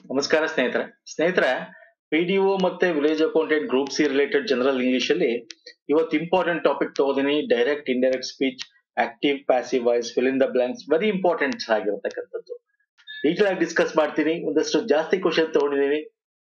ನಮಸ್ಕಾರ ಸ್ನೇಹಿತರೆ ಪಿಡಿಒ ಮತ್ತೆ village accountant group C related general English ಅಲ್ಲಿ ಇವತ್ತು ಇಂಪಾರ್ಟೆಂಟ್ ಟಾಪಿಕ್ ತಗೋದೀನಿ. Direct indirect speech, active passive voice, fill in the blanks, very important ಆಗಿರತಕ್ಕಂಥದ್ದು. Detail ಆಗಿ ಡಿಸ್ಕಸ್ ಮಾಡ್ತೀನಿ. ಒಂದಷ್ಟು ಜಾಸ್ತಿ ಕ್ವಶನ್ ತಗೊಂಡಿದ್ದೀನಿ.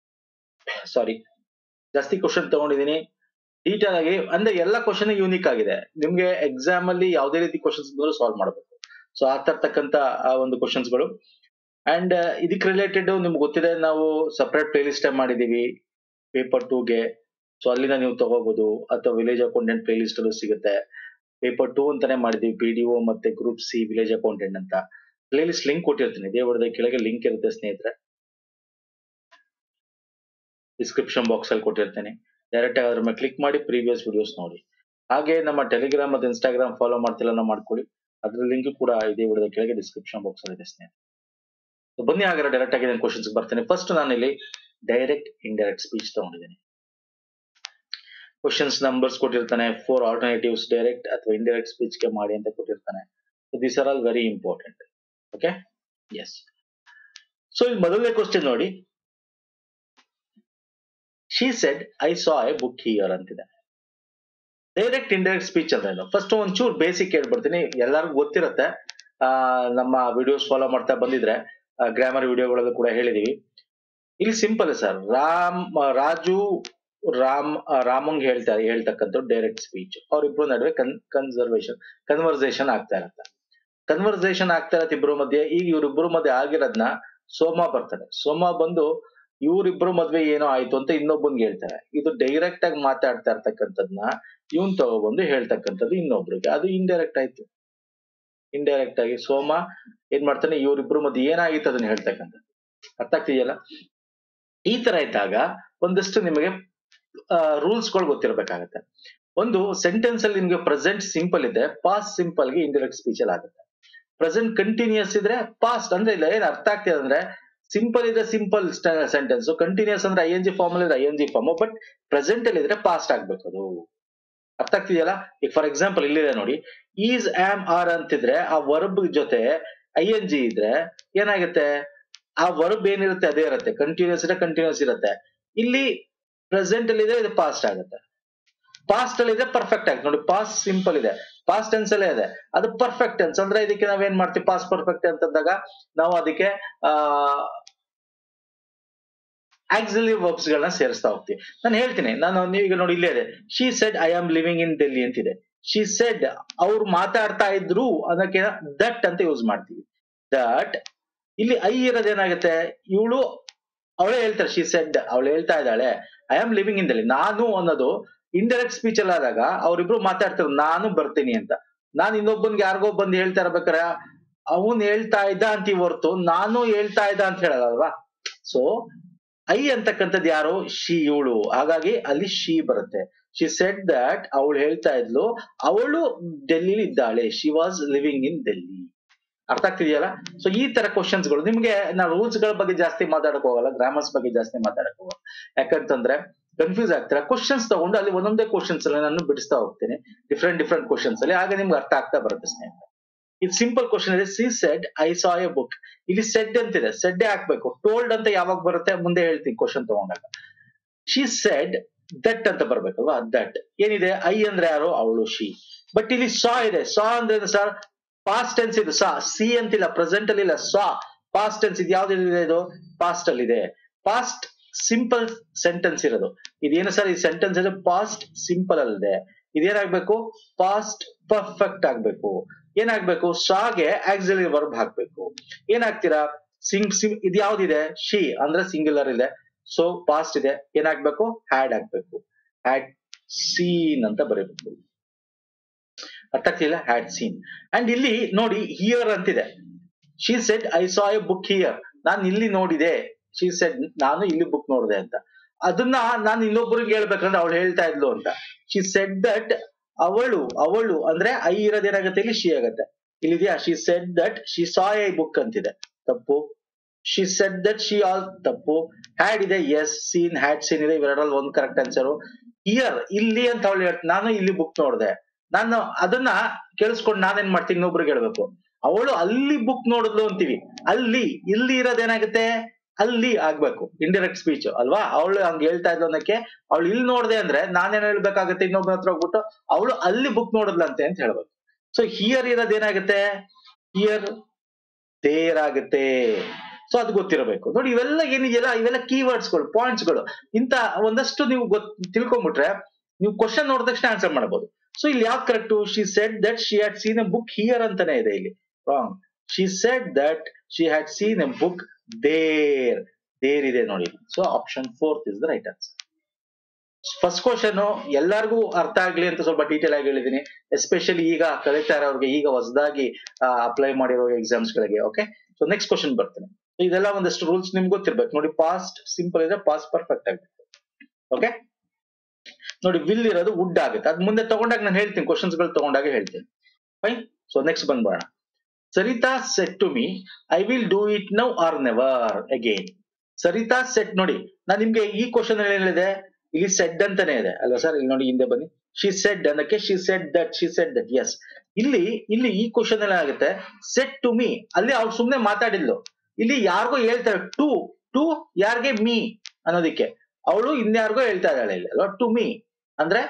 ಡೀಟೇಲ್ ಆಗಿ ಅಂದ್ರೆ ಎಲ್ಲ ಕ್ವಶನ್ ಯೂನಿಕ್ ಆಗಿದೆ. ನಿಮ್ಗೆ ಎಕ್ಸಾಮ್ ಅಲ್ಲಿ ಯಾವುದೇ ರೀತಿ ಕ್ವಶನ್ಸ್ ಬಂದರೂ ಸಾಲ್ವ್ ಮಾಡಬೇಕು. ಸೊ ಆ ತರ್ತಕ್ಕಂತ ಒಂದು ಕ್ವಶನ್ಸ್ ಗಳು. ಅಂಡ್ ಇದಕ್ಕೆ ರಿಲೇಟೆಡ್ ನಿಮ್ಗೆ ಗೊತ್ತಿದೆ, ನಾವು ಸಪರೇಟ್ ಪ್ಲೇ ಲಿಸ್ಟ್ ಮಾಡಿದೀವಿ ಪೇಪರ್ 2ಗೆ. ಸೊ ಅಲ್ಲಿಂದ ನೀವು ತಗೋಬಹುದು, ಅಥವಾ ವಿಲೇಜ್ ಅಕೌಂಟೆಂಟ್ ಪ್ಲೇ ಲಿಸ್ಟ್ ಅಲ್ಲೂ ಸಿಗುತ್ತೆ. ಪೇಪರ್ 2 ಅಂತಾನೆ ಮಾಡಿದೀವಿ, ಪಿಡಿಒ ಮತ್ತೆ ಗ್ರೂಪ್ ಸಿ ವಿಲೇಜ್ ಅಕೌಂಟೆಂಟ್ ಅಂತ. ಪ್ಲೇ ಲಿಸ್ಟ್ ಲಿಂಕ್ ಕೊಟ್ಟಿರ್ತೀನಿ, ದೇವರದ ಕೆಳಗೆ ಲಿಂಕ್ ಇರುತ್ತೆ ಸ್ನೇಹಿತರೆ, ಡಿಸ್ಕ್ರಿಪ್ಷನ್ ಬಾಕ್ಸ್ ಅಲ್ಲಿ ಕೊಟ್ಟಿರ್ತೇನೆ. ಡೈರೆಕ್ಟ್ ಆಗಿ ಅದ್ರ ಮೇಲೆ ಕ್ಲಿಕ್ ಮಾಡಿ ಪ್ರೀವಿಯಸ್ ವಿಡಿಯೋಸ್ ನೋಡಿ. ಹಾಗೆ ನಮ್ಮ ಟೆಲಿಗ್ರಾಮ್ ಮತ್ತು ಇನ್ಸ್ಟಾಗ್ರಾಮ್ ಫಾಲೋ ಮಾಡ್ತಿಲ್ಲ ಮಾಡ್ಕೊಳ್ಳಿ, ಅದ್ರ ಲಿಂಕ್ ಕೂಡ ಇದೇ ವಿಡಿಯೋದ ಕೆಳಗೆ ಡಿಸ್ಕ್ರಿಪ್ಷನ್ ಬಾಕ್ಸ್ ಅಲ್ಲಿ ಇದೆ ಸ್ನೇಹಿತರೆ. ಬನ್ನಿ ಹಾಗಾದ್ರೆ ಡೈರೆಕ್ಟ್ ಆಗಿ ನಾನು ಕ್ವಶನ್ಸ್ ಬರ್ತೇನೆ. ಫಸ್ಟ್ ನಾನು ಇಲ್ಲಿ ಡೈರೆಕ್ಟ್ ಇಂಡೈರೆಕ್ಟ್ ಸ್ಪೀಚ್ ತಗೊಂಡಿದ್ದೀನಿ. ಕ್ವಶನ್ಸ್ ನಂಬರ್ಸ್ ಕೊಟ್ಟಿರ್ತಾನೆ, 4 ಆಲ್ಟರ್ನೇಟಿವ್ಸ್ ಡೈರೆಕ್ಟ್ ಅಥವಾ ಇಂಡೈರೆಕ್ಟ್ ಸ್ಪೀಚ್ ಗೆ ಮಾಡಿ ಅಂತ ಕೊಟ್ಟಿರ್ತಾನೆ. This are all very important. Okay, yes. So ಇಲ್ಲಿ ಮೊದಲನೇ ಕ್ವಶನ್ ನೋಡಿ, she said I saw a book here ಅಂತಿದೆ. ಡೈರೆಕ್ಟ್ ಇಂಡೈರೆಕ್ಟ್ ಸ್ಪೀಚ್ ಅಂದ್ರೆ ಫಸ್ಟ್ ಒಂಚೂರು ಬೇಸಿಕ್ ಹೇಳ್ಬಿಡ್ತೀನಿ, ಎಲ್ಲರಿಗೂ ಗೊತ್ತಿರುತ್ತೆ. ನಮ್ಮ ವಿಡಿಯೋಸ್ ಫಾಲೋ ಮಾಡ್ತಾ ಬಂದಿದ್ರೆ ಗ್ರಾಮರ್ ವಿಡಿಯೋಗಳಲ್ಲೂ ಕೂಡ ಹೇಳಿದೀವಿ. ಇಲ್ಲಿ ಸಿಂಪಲ್ ಸರ್, ರಾಜು ರಾಮಂಗ್ ಹೇಳ್ತಕ್ಕಂಥ ಡೈರೆಕ್ಟ್ ಸ್ಪೀಚ್. ಅವ್ರಿಬ್ರು ನಡುವೆ ಕನ್ವರ್ಸೇಷನ್ ಆಗ್ತಾ ಇರತ್ತೆ ಇಬ್ರು ಮಧ್ಯೆ. ಈಗ ಇವ್ರಿಬ್ರು ಮಧ್ಯೆ ಆಗಿರೋದ್ನ ಸೋಮ ಬರ್ತಾರೆ. ಸೋಮ ಬಂದು ಇವ್ರಿಬ್ರು ಮದ್ವೆ ಏನೋ ಆಯ್ತು ಅಂತ ಇನ್ನೊಬ್ಬನ್ಗೆ ಹೇಳ್ತಾರೆ. ಇದು ಡೈರೆಕ್ಟ್ ಆಗಿ ಮಾತಾಡ್ತಾ ಇರ್ತಕ್ಕಂಥದ್ನ ಇವನ್ ತಗೊಬಂದು ಹೇಳ್ತಕ್ಕಂಥದ್ದು ಇನ್ನೊಬ್ರಿಗೆ, ಅದು ಇಂಡೈರೆಕ್ಟ್ ಆಯ್ತು. ಇಂಡೈರೆಕ್ಟ್ ಆಗಿ ಸೋಮ ಏನ್ ಮಾಡ್ತಾನೆ, ಇವ್ರಿಬ್ರು ಮಧ್ಯೆ ಏನಾಗಿತ್ತು ಅದನ್ನ ಹೇಳ್ತಕ್ಕಂಥದ್ದು. ಅರ್ಥ ಆಗ್ತಿದೆಯಲ್ಲ? ಈ ತರ ಇದ್ದಾಗ ಒಂದಷ್ಟು ನಿಮಗೆ ರೂಲ್ಸ್ ಗಳು ಗೊತ್ತಿರಬೇಕಾಗತ್ತೆ. ಒಂದು ಸೆಂಟೆನ್ಸ್ ಅಲ್ಲಿ ನಿಮ್ಗೆ ಪ್ರೆಸೆಂಟ್ ಸಿಂಪಲ್ ಇದೆ, ಪಾಸ್ಟ್ ಸಿಂಪಲ್ ಗೆ ಇಂಡೈರೆಕ್ಟ್ ಸ್ಪೀಚ್ ಅಲ್ಲಿ ಆಗುತ್ತೆ. ಪ್ರೆಸೆಂಟ್ ಕಂಟಿನ್ಯೂಸ್ ಇದ್ರೆ ಪಾಸ್ಟ್ ಅಂದ್ರೆ ಇಲ್ಲ. ಏನ್ ಅರ್ಥ ಆಗ್ತಿದೆ ಅಂದ್ರೆ, ಸಿಂಪಲ್ ಇದ್ರೆ ಸಿಂಪಲ್ ಸೆಂಟೆನ್ಸ್, ಕಂಟಿನ್ಯೂಸ್ ಅಂದ್ರೆ ING ಫಾರ್ಮ್ ಅಲ್ಲಿ ING ಫಾರ್ಮ್, ಬಟ್ ಪ್ರೆಸೆಂಟ್ ಅಲ್ಲಿ ಇದ್ರೆ ಪಾಸ್ಟ್ ಆಗ್ಬೇಕು. ಅದು ಅರ್ಥ ಆಗ್ತಿದೆಯಲ್ಲ? ಈಗ ಫಾರ್ ಎಕ್ಸಾಂಪಲ್ ಇಲ್ಲಿದೆ ನೋಡಿ, ಈಸ್ ಆಮ್ ಆರ್ ಅಂತಿದ್ರೆ ಆ ವರ್ಬ್ ಜೊತೆ ING ಇದ್ರೆ ಏನಾಗುತ್ತೆ, ಆ ವರ್ಬ್ ಏನಿರುತ್ತೆ ಅದೇ ಇರುತ್ತೆ. ಕಂಟಿನ್ಯೂಸ್ ಇರುತ್ತೆ. ಇಲ್ಲಿ ಪ್ರೆಸೆಂಟ್ ಅಲ್ಲಿ ಇದೆ, ಇದು ಪಾಸ್ಟ್ ಆಗುತ್ತೆ. ಪಾಸ್ಟ್ ಅಲ್ಲಿ ಇದೆ ಪರ್ಫೆಕ್ಟ್ ಆಗುತ್ತೆ ನೋಡಿ. ಪಾಸ್ಟ್ ಸಿಂಪಲ್ ಇದೆ, ಪಾಸ್ಟ್ ಟೆನ್ಸ್ ಅಲ್ಲೇ ಇದೆ, ಅದು ಪರ್ಫೆಕ್ಟ್ ಟೆನ್ಸ್. ಅಂದ್ರೆ ಇದಕ್ಕೆ ನಾವೇನ್ ಮಾಡ್ತೀವಿ, ಪಾಸ್ಟ್ ಪರ್ಫೆಕ್ಟ್ ಅಂತಂದಾಗ ನಾವು ಅದಕ್ಕೆ ಆಕ್ಸಿಲರಿ ವರ್ಬ್ಸ್ ಗಳನ್ನ ಸೇರಿಸ್ತಾ ಹೋಗ್ತೀವಿ. ನಾನು ಹೇಳ್ತೀನಿ, ನೀವೀಗ ನೋಡಿ ಇಲ್ಲೇ ಇದೆ, she said I am living in Delhi ಅಂತಿದೆ. ಶಿ ಸೆಡ್ ಅವ್ರು ಮಾತಾಡ್ತಾ ಇದ್ರು ಅನ್ನಕ್ಕೆ ದಟ್ ಅಂತ ಯೂಸ್ ಮಾಡ್ತೀವಿ. ದಟ್ ಇಲ್ಲಿ ಐ ಇರೋದೇನಾಗುತ್ತೆ, ಅವಳೇ ಹೇಳ್ತಾರೆ. ಶಿ ಸೆಡ್, ಅವಳು ಹೇಳ್ತಾ ಇದ್ದಾಳೆ I am living in Delhi. ನಾನು ಅನ್ನೋದು ಇಂಡೈರೆಕ್ಟ್ ಸ್ಪೀಚ್ ಅಲ್ಲಿ ಆದಾಗ ಅವ್ರಿಬ್ರು ಮಾತಾಡ್ತಾರೆ ನಾನು ಬರ್ತೀನಿ ಅಂತ. ನಾನು ಇನ್ನೊಬ್ಬನ್ಗೆ ಯಾರಿಗೋ ಬಂದು ಹೇಳ್ತಾ ಇರ್ಬೇಕಾರೆ ಅವನ್ ಹೇಳ್ತಾ ಇದ್ದ ಅಂತೀವಿ ಹೊರ್ತು ನಾನು ಹೇಳ್ತಾ ಇದ್ದ ಅಂತ ಹೇಳಲ್ವಾ. ಸೊ ಐ ಅಂತಕ್ಕಂಥದ್ದು ಯಾರು, ಶಿ, ಇವಳು. ಹಾಗಾಗಿ ಅಲ್ಲಿ ಶಿ ಬರುತ್ತೆ. ಶಿ ಸೆಡ್ ದಟ್, ಅವಳು ಹೇಳ್ತಾ ಇದ್ಲು, ಅವಳು ಡೆಲ್ಲಿಲಿ ಇದ್ದಾಳೆ. She was living in Delhi. ಅರ್ಥ ಆಗ್ತಿದೆಯಲ್ಲ? ಸೊ ಈ ತರ ಕ್ವಶನ್ಸ್ ಗಳು ನಿಮ್ಗೆ, ನಾವು ರೂಲ್ಸ್ ಗಳ ಬಗ್ಗೆ ಜಾಸ್ತಿ ಮಾತಾಡಕ್ ಹೋಗಲ್ಲ, ಗ್ರಾಮರ್ಸ್ ಬಗ್ಗೆ ಜಾಸ್ತಿ ಮಾತಾಡಕ್ ಹೋಗಲ್ಲ. ಯಾಕಂತಂದ್ರೆ ಕನ್ಫ್ಯೂಸ್ ಆಗ್ತೀರಾ. ಕ್ವಶನ್ಸ್ ತಗೊಂಡು ಅಲ್ಲಿ ಒಂದೊಂದೇ ಕ್ವಶನ್ಸ್ ಅಲ್ಲಿ ನಾನು ಬಿಡಿಸ್ತಾ ಹೋಗ್ತೇನೆ, ಡಿಫ್ರೆಂಟ್ ಕ್ವಶನ್ಸ್ ಅಲ್ಲಿ. ಆಗ ನಿಮ್ಗೆ ಅರ್ಥ ಆಗ್ತಾ ಬರುತ್ತೆ ಸ್ನೇಹಿತರೆ. ಇದು ಸಿಂಪಲ್ ಕ್ವಶನ್ ಇದೆ. She said I saw a book. ಇಲ್ಲಿ ಸೆಡ್ ಅಂತಿದೆ, ಸೆಡ್ಡೇ ಹಾಕ್ಬೇಕು. ಟೋಲ್ಡ್ ಅಂತ ಯಾವಾಗ ಬರುತ್ತೆ ಮುಂದೆ ಹೇಳ್ತೀನಿ ಕ್ವಶನ್ ತಗೊಂಡಾಗ. ಶಿ ಸೆಡ್ ದಟ್ ಅಂತ ಬರ್ಬೇಕಲ್ವಾ. ದಟ್ ಏನಿದೆ, ಐ ಅಂದ್ರೆ ಯಾರು, ಅವಳು, ಶಿ. ಬಟ್ ಇಲ್ಲಿ ಸಾ ಇದೆ. ಸಾ ಅಂದ್ರೆ ಸರ್ ಪಾಸ್ಟ್ ಟೆನ್ಸ್ ಇದು. ಸಿ ಅಂತಿಲ್ಲ, ಪ್ರೆಸೆಂಟ್ ಅಲ್ಲಿ ಇಲ್ಲ. Saw past tense. ಇದು ಯಾವ್ದಿದೆ, ಇದು ಪಾಸ್ಟ್ ಅಲ್ಲಿ ಇದೆ. ಪಾಸ್ಟ್ ಸಿಂಪಲ್ ಸೆಂಟೆನ್ಸ್ ಇರೋದು ಇದೇನು ಸರ್, ಈ ಸೆಂಟೆನ್ಸ್ ಇದೆ ಪಾಸ್ಟ್ ಸಿಂಪಲ್ ಅಲ್ಲಿದೆ. ಇದೇನಾಗ್ಬೇಕು, ಪಾಸ್ಟ್ ಪರ್ಫೆಕ್ಟ್ ಆಗ್ಬೇಕು. ಏನಾಗ್ಬೇಕು, ಸಾಗೆ ಆಕ್ಸಿಲರಿ ವರ್ಬ್ ಹಾಕ್ಬೇಕು. ಏನಾಗ್ತೀರಾ, ಇದು ಯಾವ್ದಿದೆ, ಶಿ ಅಂದ್ರೆ ಸಿಂಗ್ಯುಲರ್ ಇದೆ. ಸೊ ಪಾಸ್ಟ್ ಇದೆ, ಏನಾಗ್ಬೇಕು, ಹ್ಯಾಡ್ ಆಗ್ಬೇಕು. ಹ್ಯಾಡ್ ಸೀನ್ ಅಂತ ಬರೀಬೇಕು. ಅರ್ಥ ಆಗ್ತಿಲ್ಲ, ಹ್ಯಾಡ್ ಸೀನ್. ಅಂಡ್ ಇಲ್ಲಿ ನೋಡಿ ಹಿಯರ್ ಅಂತಿದೆ. She said I saw a book here. ನಾನು ಇಲ್ಲಿ ನೋಡಿದೆ. ಶಿ ಸೆಡ್, ನಾನು ಇಲ್ಲಿ ಬುಕ್ ನೋಡಿದೆ ಅಂತ. ಅದನ್ನ ನಾನು ಇನ್ನೊಬ್ಬರಿಗೆ ಹೇಳ್ಬೇಕಂದ್ರೆ ಅವಳು ಹೇಳ್ತಾ ಇದ್ಲು ಅಂತ. ಶಿ ಸೆಡ್ ದಟ್, ಅವಳು ಅಂದ್ರೆ ಐ ಇರೋದೇನಾಗುತ್ತೆ, ಇಲ್ಲಿ ಶಿ ಆಗತ್ತೆ. ಇಲ್ಲಿದೆಯಾ, she said that she saw a book ಅಂತಿದೆ, ತಪ್ಪು. She said that she all, ತಪ್ಪು. ಹ್ಯಾಡ್ ಇದೆ, ಎಸ್. ಸೀನ್, ಹ್ಯಾಡ್ ಸೀನ್ ಇದೆ, ಇವೆರಡರಲ್ಲಿ ಒಂದು ಕರೆಕ್ಟ್ ಆನ್ಸರ್. ಹಿಯರ್, ಇಲ್ಲಿ ಅಂತ ಅವಳು ಹೇಳ್ತೀನಿ, ನಾನು ಇಲ್ಲಿ ಬುಕ್ ನೋಡಿದೆ. ನಾನು ಅದನ್ನ ಕೇಳಿಸ್ಕೊಂಡು ನಾನೇನ್ ಮಾಡ್ತೀನಿ, ಇನ್ನೊಬ್ರಿಗೆ ಹೇಳ್ಬೇಕು. ಅವಳು ಅಲ್ಲಿ ಬುಕ್ ನೋಡಿದ್ಲು ಅಂತೀವಿ. ಇಲ್ಲಿ ಇರೋದೇನಾಗುತ್ತೆ, ಅಲ್ಲಿ ಆಗ್ಬೇಕು ಇಂಡೈರೆಕ್ಟ್ ಸ್ಪೀಚ್ ಅಲ್ವಾ. ಅವಳು ಹಂಗ ಹೇಳ್ತಾ ಇದ್ಲು ಅನ್ನಕ್ಕೆ ಅವಳು ಇಲ್ಲಿ ನೋಡ್ದೆ ಅಂದ್ರೆ ನಾನೇನ್ ಹೇಳ್ಬೇಕಾಗತ್ತೆ ಇನ್ನೊಬ್ಬನ ಹತ್ರ ಹೋಗ್ಬಿಟ್ಟು ಅವಳು ಅಲ್ಲಿ ಬುಕ್ ನೋಡಿದ್ಲಂತೆ ಅಂತ ಹೇಳ್ಬೇಕು. ಸೊ ಹಿಯರ್ ಇರೋದ್ ಏನಾಗುತ್ತೆ, ಹಿಯರ್ ದೇರ್ ಆಗುತ್ತೆ. ಸೊ ಅದು ಗೊತ್ತಿರಬೇಕು ನೋಡಿ. ಇವೆಲ್ಲ ಏನಿದೆಯಲ್ಲ ಇವೆಲ್ಲ ಕೀವರ್ಡ್ಸ್ ಗಳು, ಪಾಯಿಂಟ್ಸ್ ಗಳು. ಇಂತ ಒಂದಷ್ಟು ನೀವು ತಿಳ್ಕೊಂಡ್ಬಿಟ್ರೆ ನೀವು ಕ್ವಶನ್ ನೋಡಿದ ತಕ್ಷಣ ಆನ್ಸರ್ ಮಾಡಬಹುದು. ಸೊ ಇಲ್ಲಿ ಯಾವ್ದು correct, she said that she had seen a book here ಅಂತಾನೆ ಇದೆ ಇಲ್ಲಿ. Wrong. She said that she had seen a book there. There ಇದೆ ನೋಡಿ. So option 4 is the right answer. First question ಎಲ್ಲರಿಗೂ ಅರ್ಥ ಆಗ್ಲಿ ಅಂತ ಸ್ವಲ್ಪ ಡೀಟೇಲ್ ಆಗಿ ಹೇಳಿದೀನಿ, ಎಸ್ಪೆಷಲಿ ಈಗ ಕಲಿತಾ ಇರೋರಿಗೆ, ಈಗ ಹೊಸದಾಗಿ ಅಪ್ಲೈ ಮಾಡಿರೋ ಎಕ್ಸಾಮ್ಸ್ ಗಳಿಗೆ. ಓಕೆ, ಸೊ ನೆಕ್ಸ್ಟ್ ಕ್ವಶನ್ ಬರ್ತೇನೆ. ಇದೆಲ್ಲ ಒಂದಷ್ಟು ರೂಲ್ಸ್ ನಿಮ್ಗೆ ಗೊತ್ತಿರ್ಬೇಕು ನೋಡಿ. ಪಾಸ್ಟ್ ಸಿಂಪಲ್ ಇದೆ, ಪಾಸ್ಟ್ ಪರ್ಫೆಕ್ಟ್ ಆಗುತ್ತೆ. ಓಕೆ ನೋಡಿ, ವಿಲ್ ಇರೋದು ವುಡ್ ಆಗುತ್ತೆ. ಅದ್ ಮುಂದೆ ತಗೊಂಡಾಗ ನಾನು ಹೇಳ್ತೀನಿ, ಕ್ವಶನ್ಸ್ ಗಳು ತಗೊಂಡಾಗ ಹೇಳ್ತೀನಿ. ಫೈನ್. ಸೊ ನೆಕ್ಸ್ಟ್ ಬಂದ್ಬೋಣ. Sarita said to me I will do it now or never again. Sarita said ನೋಡಿ, ನಾನು ನಿಮ್ಗೆ ಈ ಕ್ವಶನ್ ಏನ್ ಹೇಳಿದೆ, ಇಲ್ಲಿ ಸೆಡ್ ಅಂತಾನೆ ಇದೆ ಅಲ್ವಾ ಸರ್. ಇಲ್ಲಿ ನೋಡಿ ಹಿಂದೆ ಬನ್ನಿ, ಶಿ ಸೆಡ್ ಅನ್ನಕ್ಕೆ she said that, she said that. Yes, ಇಲ್ಲಿ ಇಲ್ಲಿ ಈ ಕ್ವಶನ್ ಎಲ್ಲ ಆಗುತ್ತೆ ಸೆಟ್ ಟು ಮೀ. ಅಲ್ಲಿ ಅವ್ರು ಸುಮ್ನೆ ಮಾತಾಡಿದ್ಲು, ಇಲ್ಲಿ ಯಾರಿಗೋ ಹೇಳ್ತಾರೆ ಟು. ಟು ಯಾರಿಗೆ, ಮೀ ಅನ್ನೋದಿಕ್ಕೆ. ಅವಳು ಇನ್ಯಾರಿಗೋ ಹೇಳ್ತಾ ಇದ್ದಾಳೆ ಇಲ್ಲಿ ಅಲ್ವಾ, ಟು ಮೀ ಅಂದ್ರೆ.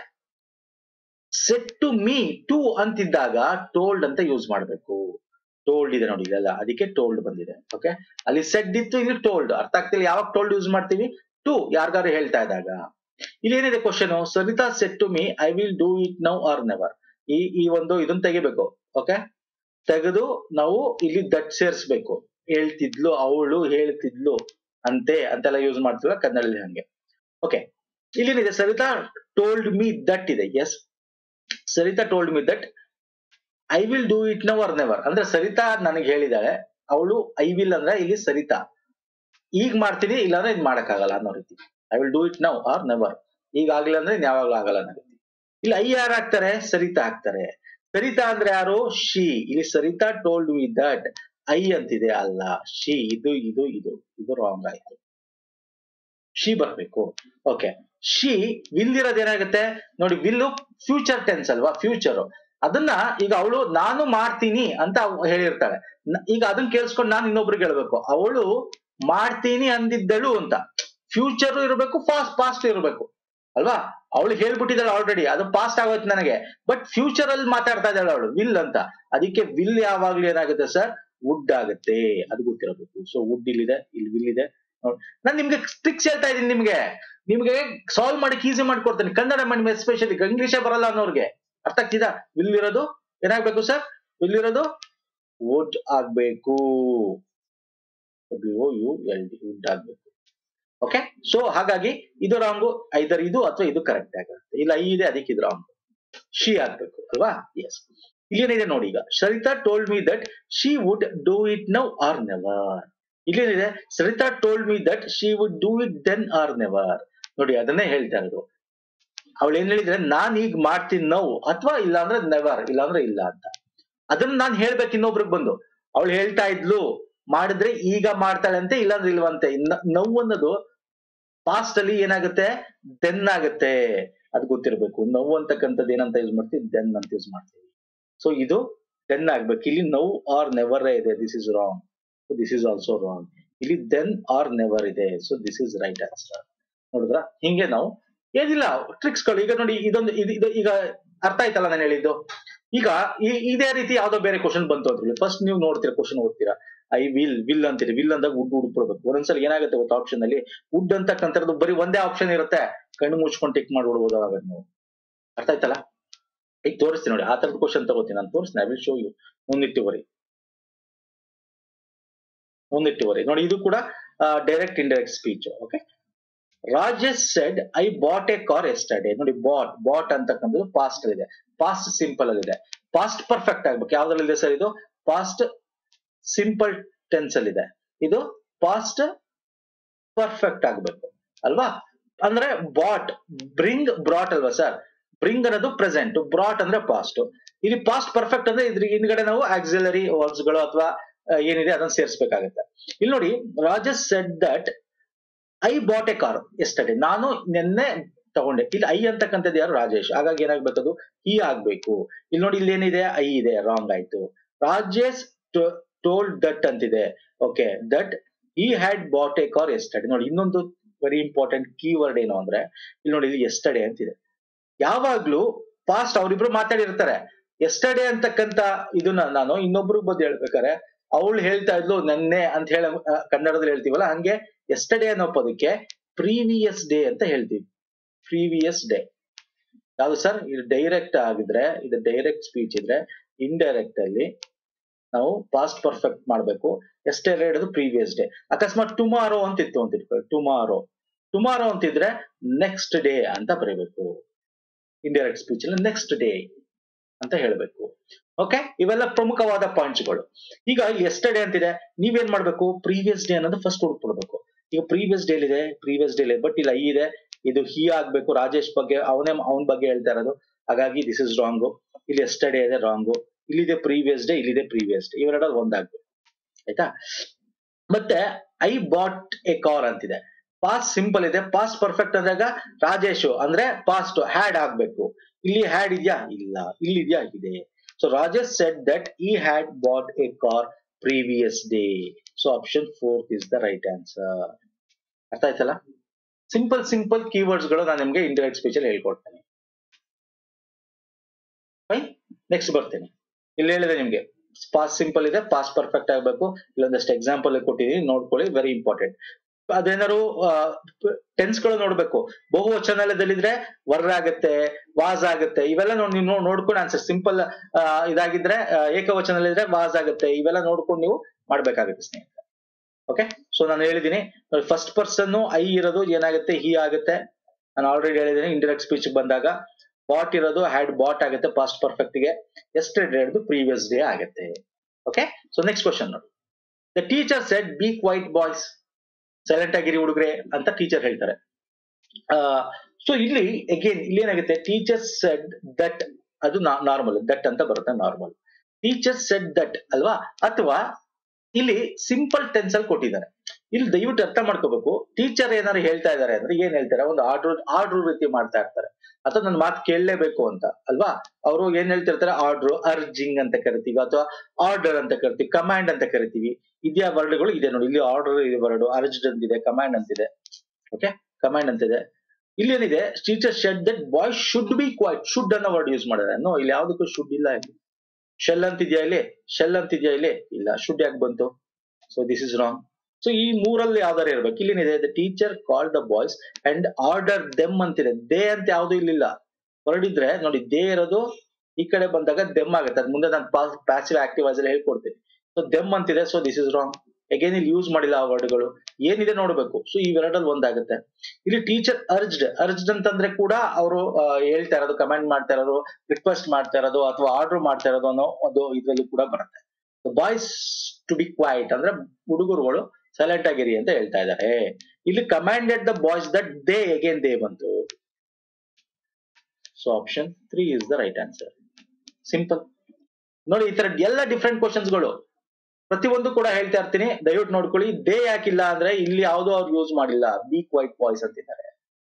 ಸೆಟ್ ಟು ಮೀ ಟು ಅಂತಿದ್ದಾಗ ಟೋಲ್ಡ್ ಅಂತ ಯೂಸ್ ಮಾಡ್ಬೇಕು. ಟೋಲ್ಡ್ ಇದೆ ನೋಡಿ ಇದೆಲ್ಲ, ಅದಕ್ಕೆ ಟೋಲ್ಡ್ ಬಂದಿದೆ. ಓಕೆ, ಅಲ್ಲಿ ಸೆಡ್ ಇತ್ತು, ಇಲ್ಲಿ ಟೋಲ್ಡ್. ಅರ್ಥ ಆಗ್ತಿಲ್ಲ ಯಾವಾಗ ಟೋಲ್ಡ್ ಯೂಸ್ ಮಾಡ್ತೀವಿ, ಟು ಯಾರಿಗಾರು ಹೇಳ್ತಾ ಇದ್ದಾಗ. ಇಲ್ಲಿ ಏನಿದೆ question, Sarita said to me I will do it now or never. ಈ ಒಂದು ಇದನ್ನ ತೆಗಿಬೇಕು. ಓಕೆ, ತೆಗೆದು ನಾವು ಇಲ್ಲಿ ದಟ್ ಸೇರಿಸ್ಬೇಕು. ಹೇಳ್ತಿದ್ಲು, ಅವಳು ಹೇಳ್ತಿದ್ಲು ಅಂತೆ ಅಂತೆಲ್ಲ ಯೂಸ್ ಮಾಡ್ತಿಲ್ಲ ಕನ್ನಡದಲ್ಲಿ ಹಂಗೆ. ಓಕೆ, ಇಲ್ಲೇನಿದೆ, ಸರಿತಾ ಟೋಲ್ಡ್ ಮೀ ದಟ್ ಇದೆ. Yes, Sarita told me that I will do it now or never ಅಂದ್ರೆ ಸರಿತಾ ನನಗೆ ಹೇಳಿದಾಳೆ, ಅವಳು ಐ ವಿಲ್ ಅಂದ್ರೆ ಇಲ್ಲಿ ಸರಿತಾ ಈಗ ಮಾಡ್ತೀನಿ, ಇಲ್ಲಾಂದ್ರೆ ಇದ್ ಮಾಡಕ್ಕಾಗಲ್ಲ ಅನ್ನೋ ರೀತಿ. I will do it now or never, ಈಗ ಆಗ್ಲಿಲ್ಲ ಅಂದ್ರೆ ಯಾವಾಗ್ಲೂ ಆಗಲ್ಲ ಅನ್ನೋ ರೀತಿ. ಇಲ್ಲಿ ಐ ಯಾರು ಹಾಕ್ತಾರೆ, ಸರಿತಾ ಹಾಕ್ತಾರೆ. ಸರಿತಾ ಅಂದ್ರೆ ಯಾರು, ಶಿ. ಇಲ್ಲಿ Sarita told me that I ಅಂತಿದೆ, ಅಲ್ಲ ಶಿ. ಇದು ಇದು ಇದು ಇದು ರಾಂಗ್ ಆಯ್ತು, ಶಿ ಬರ್ಬೇಕು. Okay, she. ವಿಲ್ ಇರೋದು ಏನಾಗುತ್ತೆ ನೋಡಿ, ವಿಲ್ ಫ್ಯೂಚರ್ ಟೆನ್ಸ್ ಅಲ್ವಾ, ಫ್ಯೂಚರ್. ಅದನ್ನ ಈಗ ಅವಳು ನಾನು ಮಾಡ್ತೀನಿ ಅಂತ ಹೇಳಿರ್ತಾಳೆ. ಈಗ ಅದನ್ನ ಕೇಳಿಸ್ಕೊಂಡು ನಾನು ಇನ್ನೊಬ್ರಿಗೆ ಹೇಳ್ಬೇಕು, ಅವಳು ಮಾಡ್ತೀನಿ ಅಂದಿದ್ದಳು ಅಂತ. ಫ್ಯೂಚರ್ ಇರಬೇಕು, ಪಾಸ್ಟ್ ಇರಬೇಕು ಅಲ್ವಾ. ಅವಳು ಹೇಳ್ಬಿಟ್ಟಿದ್ದಾಳೆ ಆಲ್ರೆಡಿ, ಅದು ಪಾಸ್ಟ್ ಆಗೋಯ್ತು ನನಗೆ, ಬಟ್ ಫ್ಯೂಚರ್ ಅಲ್ಲಿ ಮಾತಾಡ್ತಾ ಇದ್ದಾಳೆ ಅವಳು ವಿಲ್ ಅಂತ. ಅದಕ್ಕೆ ವಿಲ್ ಯಾವಾಗ್ಲೂ ಏನಾಗುತ್ತೆ ಸರ್, ವುಡ್ ಆಗುತ್ತೆ. ಅದು ಗೊತ್ತಿರಬೇಕು. ಸೊ ವುಡ್ ಇಲ್ಲಿದೆ, ಇಲ್ಲಿ ವಿಲ್ ಇದೆ. ನಾನು ನಿಮ್ಗೆ ಟ್ರಿಕ್ಸ್ ಹೇಳ್ತಾ ಇದ್ದೀನಿ, ನಿಮ್ಗೆ ಸಾಲ್ವ್ ಮಾಡಕ್ಕೆ ಈಸಿ ಮಾಡ್ಕೊಡ್ತೇನೆ. ಕನ್ನಡ ಮಾಡಿ ಎಸ್ಪೆಷಲಿ ಇಂಗ್ಲಿಷೇ ಬರಲ್ಲ ಅನ್ನೋರ್ಗೆ ಅರ್ಥ ಆಗ್ತಿದಾ. ವಿಲ್ ಇರೋದು ಏನಾಗ್ಬೇಕು ಸರ್, ವಿಲ್ ಇರೋದು ವುಡ್ ಆಗ್ಬೇಕು. WOULD ವುಡ್ ಆಗ್ಬೇಕು. ಓಕೆ, ಸೊ ಹಾಗಾಗಿ ಇದು ರಾಂಗು, ಐದರ್ ಇದು ಅಥವಾ ಇದು ಕರೆಕ್ಟ್ ಆಗಿರುತ್ತೆ. ಇಲ್ಲ ಐ ಇದೆ, ಅದಕ್ಕೆ ಇದು ರಾಂಗ್. ಶಿ ಆಗ್ಬೇಕು ಅಲ್ವಾ. ಎಸ್, ಇಲ್ಲೇನಿದೆ ನೋಡಿ, ಈಗ Sarita told me that she would do it now or never. ಇಲ್ಲೇನಿದೆ, Sarita told me that she would do it then or never. ನೋಡಿ ಅದನ್ನೇ ಹೇಳ್ತಾ ಇರೋದು. ಅವಳು ಏನ್ ಹೇಳಿದ್ರೆ, ನಾನ್ ಈಗ ಮಾಡ್ತೀನಿ ನೌ, ಅಥವಾ ಇಲ್ಲ ಅಂದ್ರೆ ನೆವರ್, ಇಲ್ಲ ಅಂದ್ರೆ ಇಲ್ಲ ಅಂತ. ಅದನ್ನ ನಾನ್ ಹೇಳ್ಬೇಕು ಇನ್ನೊಬ್ರಿಗೆ ಬಂದು. ಅವಳು ಹೇಳ್ತಾ ಇದ್ಲು, ಮಾಡಿದ್ರೆ ಈಗ ಮಾಡ್ತಾಳೆ ಅಂತೆ, ಇಲ್ಲಾಂದ್ರೆ ಇಲ್ವಂತೆ. ನೋವು ಅನ್ನೋದು ಪಾಸ್ಟ್ ಅಲ್ಲಿ ಏನಾಗುತ್ತೆ, ದೆನ್ ಆಗುತ್ತೆ. ಅದು ಗೊತ್ತಿರ್ಬೇಕು. ನೋವು ಅಂತಕ್ಕಂಥದ್ದು ಏನಂತ ಯೂಸ್ ಮಾಡ್ತೀವಿ, ದೆನ್ ಅಂತ ಯೂಸ್ ಮಾಡ್ತೀವಿ. ಸೊ ಇದು ದೆನ್ ಆಗ್ಬೇಕು. ಇಲ್ಲಿ ನೌ ಆರ್ ನೆವರ್ ಇದೆ, this is wrong. This is also wrong. ಇಲ್ಲಿ ದೆನ್ ಆರ್ ನೆವರ್ ಇದೆ, so this is right answer. ನೋಡಿದ್ರ, ಹಿಂಗೆ ನಾವು ಏನಿಲ್ಲ ಟ್ರಿಕ್ಸ್ ಗಳು. ಈಗ ನೋಡಿ, ಇದೊಂದು ಈಗ ಅರ್ಥ ಆಯ್ತಲ್ಲ ನಾನು ಹೇಳಿದ್ದು. ಈಗ ಇದೇ ರೀತಿ ಯಾವ್ದೋ ಬೇರೆ ಕ್ವಶನ್ ಬಂತು ಅಂತ ಫಸ್ಟ್ ನೀವು ನೋಡ್ತೀರಾ, ಕ್ವಶನ್ ಓದ್ತೀರಾ, ಐ ವಿಲ್ ಅಂತೀರಿ. ವಿಲ್ ಅಂದಾಗ ವುಡ್ ಹುಡ್ಕೊಡ್ಬೇಕು. ಒಂದೊಂದ್ಸಲ ಏನಾಗುತ್ತೆ ಗೊತ್ತಾ, ಆಪ್ಷನ್ ಅಲ್ಲಿ ವುಡ್ ಅಂತಕ್ಕಂಥದ್ದು ಬರೀ ಒಂದೇ ಆಪ್ಷನ್ ಇರುತ್ತೆ, ಕಣ್ಣು ಮುಚ್ಕೊಂಡು ಟಿಕ್ ಮಾಡ್ಬಿಡ್ಬೋದು ಅವಾಗ ನೀವು. ಅರ್ಥ ಆಯ್ತಲ್ಲ. ಈಗ ತೋರಿಸ್ತೀನಿ ನೋಡಿ, ಆ ತರದ ಕ್ವಶನ್ ತಗೋತೀನಿ ನಾನು, ತೋರಿಸ್ತೀನಿ. I will show you. ಮುಂದಿಟ್ಟುವರಿ ನೋಡಿ, ಇದು ಕೂಡ direct indirect speech. Okay, Rajesh said I bought a car yesterday. ನೋಡಿ, ಬಾಟ್ ಅಂತಕ್ಕಂಥದ್ದು ಪಾಸ್ಟ್ ಇದೆ, ಪಾಸ್ಟ್ ಸಿಂಪಲ್ ಅಲ್ಲಿ ಇದೆ. ಪಾಸ್ಟ್ ಪರ್ಫೆಕ್ಟ್ ಆಗ್ಬೇಕು. ಯಾವ್ದ್ರಲ್ಲಿದೆ ಸರ್ ಇದು, ಪಾಸ್ಟ್ ಸಿಂಪಲ್ ಟೆನ್ಸ್ ಅಲ್ಲಿ ಇದೆ. ಇದು ಪಾಸ್ಟ್ ಪರ್ಫೆಕ್ಟ್ ಆಗ್ಬೇಕು ಅಲ್ವಾ. ಅಂದ್ರೆ ಬಾಟ್, ಬ್ರಾಟ್ ಅಲ್ವಾ ಸರ್. ಬ್ರಿಂಗ್ ಅನ್ನೋದು ಪ್ರೆಸೆಂಟ್, ಬ್ರಾಟ್ ಅಂದ್ರೆ ಪಾಸ್ಟ್. ಇಲ್ಲಿ ಪಾಸ್ಟ್ ಪರ್ಫೆಕ್ಟ್ ಅಂದ್ರೆ ಇದ್ರ ಹಿಂದ್ಗಡೆ ನಾವು ಆಕ್ಸಿಲರಿ ವರ್ಬ್ಸ್ ಗಳು ಅಥವಾ ಏನಿದೆ ಅದನ್ನ ಸೇರಿಸಬೇಕಾಗುತ್ತೆ. ಇಲ್ಲಿ ನೋಡಿ, Rajesh said that I bought a car yesterday. ನಾನು ನಿನ್ನೆ ತಗೊಂಡೆ. ಇಲ್ಲಿ ಐ ಅಂತಕ್ಕಂಥದ್ದು ಯಾರು, ರಾಜೇಶ್. ಹಾಗಾಗಿ ಏನಾಗ್ಬೇಕದು, ಈ ಆಗ್ಬೇಕು. ಇಲ್ಲಿ ನೋಡಿ, ಇಲ್ಲಿ ಏನಿದೆ, ಐ ಇದೆ, ರಾಂಗ್ ಆಯ್ತು. ರಾಜೇಶ್ ಟೋಲ್ಡ್ ದಟ್ ಅಂತಿದೆ. Okay, that he had bought a car yesterday. ನೋಡಿ ಇನ್ನೊಂದು ವೆರಿ ಇಂಪಾರ್ಟೆಂಟ್ ಕೀವರ್ಡ್ ಏನು ಅಂದ್ರೆ ಇಲ್ಲಿ ನೋಡಿ ಇಲ್ಲಿ yesterday ಅಂತಿದೆ. ಯಾವಾಗ್ಲೂ ಪಾಸ್ಟ್ ಅವರಿಬ್ರು ಮಾತಾಡಿರ್ತಾರೆ. ಎಸ್ಟರ್ಡೇ ಅಂತಕ್ಕಂತ ಇದನ್ನ ನಾನು ಇನ್ನೊಬ್ರಿಗೆ ಬಂದು ಹೇಳ್ಬೇಕಾರೆ ಅವಳು ಹೇಳ್ತಾ ಇದ್ಲು ನೆನ್ನೆ ಅಂತ ಹೇಳ ಕನ್ನಡದಲ್ಲಿ ಹೇಳ್ತೀವಲ್ಲ ಹಂಗೆ ಎಸ್ಟರ್ಡೇ ಅನ್ನೋ ಪದಕ್ಕೆ ಪ್ರೀವಿಯಸ್ ಡೇ ಅಂತ ಹೇಳ್ತೀವಿ. ಪ್ರೀವಿಯಸ್ ಡೇ ಯಾವ್ದು ಸರ್? ಇದು ಡೈರೆಕ್ಟ್ ಆಗಿದ್ರೆ, ಇದು ಡೈರೆಕ್ಟ್ ಸ್ಪೀಚ್ ಇದ್ರೆ, ಇಂಡೈರೆಕ್ಟ್ ಅಲ್ಲಿ ನಾವು ಪಾಸ್ಟ್ ಪರ್ಫೆಕ್ಟ್ ಮಾಡ್ಬೇಕು. ಎಸ್ಟರ್ಡೇ ಹೇಳೋದು ಪ್ರೀವಿಯಸ್ ಡೇ. ಅಕಸ್ಮಾತ್ ಟುಮಾರೋ ಅಂತ ಇತ್ತು ಅಂತ ಇಟ್ಕೊಳ್ಳಿ, ಟುಮಾರೋ ಅಂತಿದ್ರೆ ನೆಕ್ಸ್ಟ್ ಡೇ ಅಂತ ಬರೀಬೇಕು. ಇಂಡೈರೆಕ್ಟ್ ಸ್ಪೀಚ್ ಅಲ್ಲಿ ನೆಕ್ಸ್ಟ್ ಡೇ ಅಂತ ಹೇಳ್ಬೇಕು. ಓಕೆ, ಇವೆಲ್ಲ ಪ್ರಮುಖವಾದ ಪಾಯಿಂಟ್ಸ್ಗಳು. ಈಗ ಎಸ್ಟರ್ಡೇ ಅಂತಿದೆ, ನೀವೇನ್ ಮಾಡ್ಬೇಕು? ಪ್ರೀವಿಯಸ್ ಡೇ ಅನ್ನೋದು ಫಸ್ಟ್ ಹುಡುಕ್ಬಿಡ್ಬೇಕು. ಈಗ ಪ್ರೀವಿಯಸ್ ಡೇ ಇದೆ, ಬಟ್ ಇಲ್ಲಿ ಐ ಇದೆ, ಇದು ಹಿ ಆಗ್ಬೇಕು. ರಾಜೇಶ್ ಬಗ್ಗೆ ಅವನ ಬಗ್ಗೆ ಹೇಳ್ತಾ ಇರೋದು, ಹಾಗಾಗಿ ದಿಸ್ ಇಸ್ ರಾಂಗು. ಇಲ್ಲಿ ಎಸ್ಟರ್ಡೇ ಇದೆ, ರಾಂಗು. ಇಲ್ಲಿದೆ ಪ್ರೀವಿಯಸ್ ಡೇ, ಇಲ್ಲಿದೆ ಪ್ರೀವಿಯಸ್ ಡೇ, ಇವೆರಡಲ್ಲಿ ಒಂದಾಗ್ಬೇಕು. ಆಯ್ತಾ? ಮತ್ತೆ ಐ ಬಾಟ್ ಎ ಕಾರ್ ಅಂತಿದೆ, ಪಾಸ್ಟ್ ಸಿಂಪಲ್ ಇದೆ. ಪಾಸ್ಟ್ ಪರ್ಫೆಕ್ಟ್ ಅಂದಾಗ ರಾಜೇಶ್ ಅಂದ್ರೆ ಪಾಸ್ಟ್ ಹ್ಯಾಡ್ ಆಗ್ಬೇಕು. ಇಲ್ಲಿ ಹ್ಯಾಡ್ ಇದೆಯಾ? ಇಲ್ಲ. ಇಲ್ಲಿದ್ಯಾ? ಇದೆ. So Rajesh said that he had bought a car previous day. So option 4 is the right answer. ಅರ್ಥ ಆಯ್ತಲ್ಲ? ಸಿಂಪಲ್ ಕೀವರ್ಡ್ಸ್ ಗಳು ನಾನು ನಿಮ್ಗೆ ಇಂಡೈರೆಕ್ಟ್ ಸ್ಪೀಚ್ ಅಲ್ಲಿ ಹೇಳ್ಕೊಡ್ತೇನೆ. ನೆಕ್ಸ್ಟ್ ಬರ್ತೇನೆ. ಇಲ್ಲಿ ಹೇಳಿದೆ ನಿಮ್ಗೆ ಪಾಸ್ಟ್ ಸಿಂಪಲ್ ಇದೆ, ಪಾಸ್ಟ್ ಪರ್ಫೆಕ್ಟ್ ಆಗ್ಬೇಕು. ಇಲ್ಲೊಂದಷ್ಟು ಎಕ್ಸಾಂಪಲ್ ಕೊಟ್ಟಿದ್ದೀನಿ, ನೋಡ್ಕೊಳ್ಳಿ, ವೆರಿ ಇಂಪಾರ್ಟೆಂಟ್. ಅದೇನಾದ್ರು ಟೆನ್ಸ್ ಗಳು ನೋಡ್ಬೇಕು. ಬಹುವಚನದಲ್ಲಿದ್ರೆ ವರ್ ಆಗುತ್ತೆ, ವಾಸ್ ಆಗುತ್ತೆ, ಇವೆಲ್ಲ ನೀವು ನೋಡ್ಕೊಂಡು ಆನ್ಸರ್. ಸಿಂಪಲ್ ಇದಾಗಿದ್ರೆ ಏಕವಚನದಲ್ಲಿದ್ರೆ ವಾಸ್ ಆಗುತ್ತೆ, ಇವೆಲ್ಲ ನೋಡ್ಕೊಂಡು ನೀವು ಮಾಡ್ಬೇಕಾಗುತ್ತೆ ಸ್ನೇಹಿತರೆ. ಓಕೆ, ಸೊ ನಾನು ಹೇಳಿದೀನಿ ಫಸ್ಟ್ ಪರ್ಸನ್ ಐ ಇರೋದು ಏನಾಗುತ್ತೆ? ಹಿ ಆಗುತ್ತೆ. ನಾನು ಆಲ್ರೆಡಿ ಹೇಳಿದ್ದೀನಿ ಇಂಡೈರೆಕ್ಟ್ ಸ್ಪೀಚ್ ಬಂದಾಗ ಬಾಟ್ ಇರೋದು ಹ್ಯಾಡ್ ಬಾಟ್ ಆಗುತ್ತೆ ಪಾಸ್ಟ್ ಪರ್ಫೆಕ್ಟ್ ಗೆ. ಎಸ್ಟರ್ಡೇ ಇರೋದು ಪ್ರೀವಿಯಸ್ ಡೇ ಆಗುತ್ತೆ. ಓಕೆ, ಸೊ ನೆಕ್ಸ್ಟ್ ಕ್ವಶನ್ ನೋಡಿ. The teacher said be quiet boys, silent ಆಗಿರಿ ಹುಡುಗ್ರೆ ಅಂತ ಟೀಚರ್ ಹೇಳ್ತಾರೆ. ಸೊ ಇಲ್ಲಿ ಅಗೇನ್ ಇಲ್ಲಿ ಏನಾಗುತ್ತೆ? ಟೀಚರ್ ಸೆಡ್ ದಟ್, ಅದು ನಾರ್ಮಲ್, ದಟ್ ಅಂತ ಬರುತ್ತೆ ನಾರ್ಮಲ್. ಟೀಚರ್ ಸೆಡ್ ದಟ್ ಅಲ್ವಾ? ಅಥವಾ ಇಲ್ಲಿ ಸಿಂಪಲ್ ಟೆನ್ಸ್ ಅಲ್ಲಿ ಕೊಟ್ಟಿದ್ದಾರೆ. ಇಲ್ಲಿ ದಯವಿಟ್ಟು ಅರ್ಥ ಮಾಡ್ಕೋಬೇಕು, ಟೀಚರ್ ಏನಾದ್ರು ಹೇಳ್ತಾ ಇದಾರೆ ಅಂದ್ರೆ ಏನ್ ಹೇಳ್ತಾರೆ? ಒಂದು ಆರ್ಡರ್ ರೀತಿ ಮಾಡ್ತಾ ಇರ್ತಾರೆ, ಅಥವಾ ನನ್ನ ಮಾತು ಕೇಳಲೇಬೇಕು ಅಂತ ಅಲ್ವಾ? ಅವರು ಏನ್ ಹೇಳ್ತಿರ್ತಾರೆ? ಆರ್ಡರ್, ಅರ್ಜಿಂಗ್ ಅಂತ ಕರಿತೀವಿ, ಅಥವಾ ಆರ್ಡರ್ ಅಂತ ಕರಿತೀವಿ, ಕಮಾಂಡ್ ಅಂತ ಕರಿತೀವಿ. ಇದ್ಯಾ ವರ್ಡ್ಗಳು ಇದೆ ನೋಡಿ. ಇಲ್ಲಿ ಆರ್ಡರ್ ಇದೆ ವರ್ಡ್, ಅರ್ಜ್ಡ್ ಅಂತಿದೆ, ಕಮಾಂಡ್ ಅಂತಿದೆ. ಓಕೆ, ಕಮಾಂಡ್ ಅಂತಿದೆ. ಇಲ್ಲಿ ಏನಿದೆ? Teacher said that boy should be quiet. Should ಅನ್ನೋ ವರ್ಡ್ ಯೂಸ್ ಮಾಡಿದ್ರೆ ನೋ, ಇಲ್ಲಿ ಯಾವ್ದಕ್ಕೂ ಶುಡ್ ಇಲ್ಲ. ಇಲ್ಲಿ ಶೆಲ್ ಅಂತಿದ್ಯಾ? ಇಲ್ಲಿ ಶೆಲ್ ಅಂತಿದ್ಯಾ? ಇಲ್ಲಿ ಇಲ್ಲ. ಶುಡ್ ಯಾಕೆ ಬಂತು? So this is wrong. So ಈ ಮೂರಲ್ಲಿ ಯಾವ್ದಾರು ಇರ್ಬೇಕು. ಇಲ್ಲಿನಿದೆ the teacher call the boys and order them ಅಂತಿದೆ. ದೇ ಅಂತ ಯಾವ್ದು ಇಲ್ಲಿಲ್ಲ. ಹೊರಡಿದ್ರೆ ನೋಡಿ, ದೇ ಇರೋದು ಈ ಕಡೆ ಬಂದಾಗ ದೆಮ್ ಆಗುತ್ತೆ. ಅದ್ ಮುಂದೆ ನಾನು ಪ್ಯಾಸಿವ್ ಆಕ್ಟಿವ್ ವಾಯ್ಸ್ ಅಲ್ಲಿ ಹೇಳ್ಕೊಡ್ತೀನಿ. ಸೊ ದೆಮ್ ಅಂತಿದೆ, so this is wrong. Again ಇಲ್ಲಿ ಯೂಸ್ ಮಾಡಿಲ್ಲ ಆ ವರ್ಡ್ಗಳು, ಏನಿದೆ ನೋಡ್ಬೇಕು. ಸೊ ಇವೆರಡಲ್ಲಿ ಒಂದಾಗುತ್ತೆ. ಇಲ್ಲಿ ಟೀಚರ್ ಅರ್ಜ್ಡ್ ಅಂತಂದ್ರೆ ಕೂಡ ಅವರು ಹೇಳ್ತಾ ಇರೋದು, ಕಮೆಂಟ್ ಮಾಡ್ತಾ ಇರೋದು, ರಿಕ್ವೆಸ್ಟ್ ಮಾಡ್ತಾ ಇರೋದು, ಅಥವಾ ಆರ್ಡರ್ ಮಾಡ್ತಾ ಇರೋದು ಅನ್ನೋ ಒಂದು ಇದ್ರಲ್ಲೂ ಕೂಡ ಬರುತ್ತೆ. ಬಾಯ್ಸ್ ಟು ಬಿ ಕ್ವೈಟ್ ಅಂದ್ರೆ ಹುಡುಗರುಗಳು ಸೈಲೆಂಟ್ ಆಗಿರಿ ಅಂತ ಹೇಳ್ತಾ ಇದ್ದಾರೆ. ಇಲ್ಲಿ commanded the boys that they, again they ಬಂತು. So option 3 is the right answer. Simple ನೋಡಿ. ಈ ತರ ಎಲ್ಲ ಡಿಫ್ರೆಂಟ್ ಕ್ವಶನ್ಸ್ ಗಳು ಪ್ರತಿಯೊಂದು ಕೂಡ ಹೇಳ್ತಾ ಇರ್ತೀನಿ, ದಯವಿಟ್ಟು ನೋಡ್ಕೊಳ್ಳಿ. ದೇ ಯಾಕಿಲ್ಲ ಅಂದ್ರೆ ಇಲ್ಲಿ ಯಾವ್ದು ಅವ್ರು ಯೂಸ್ ಮಾಡಿಲ್ಲ, ಬಿ ಕ್ವೈಟ್ ಬಾಯ್ಸ್ ಅಂತಿದ್ದಾರೆ.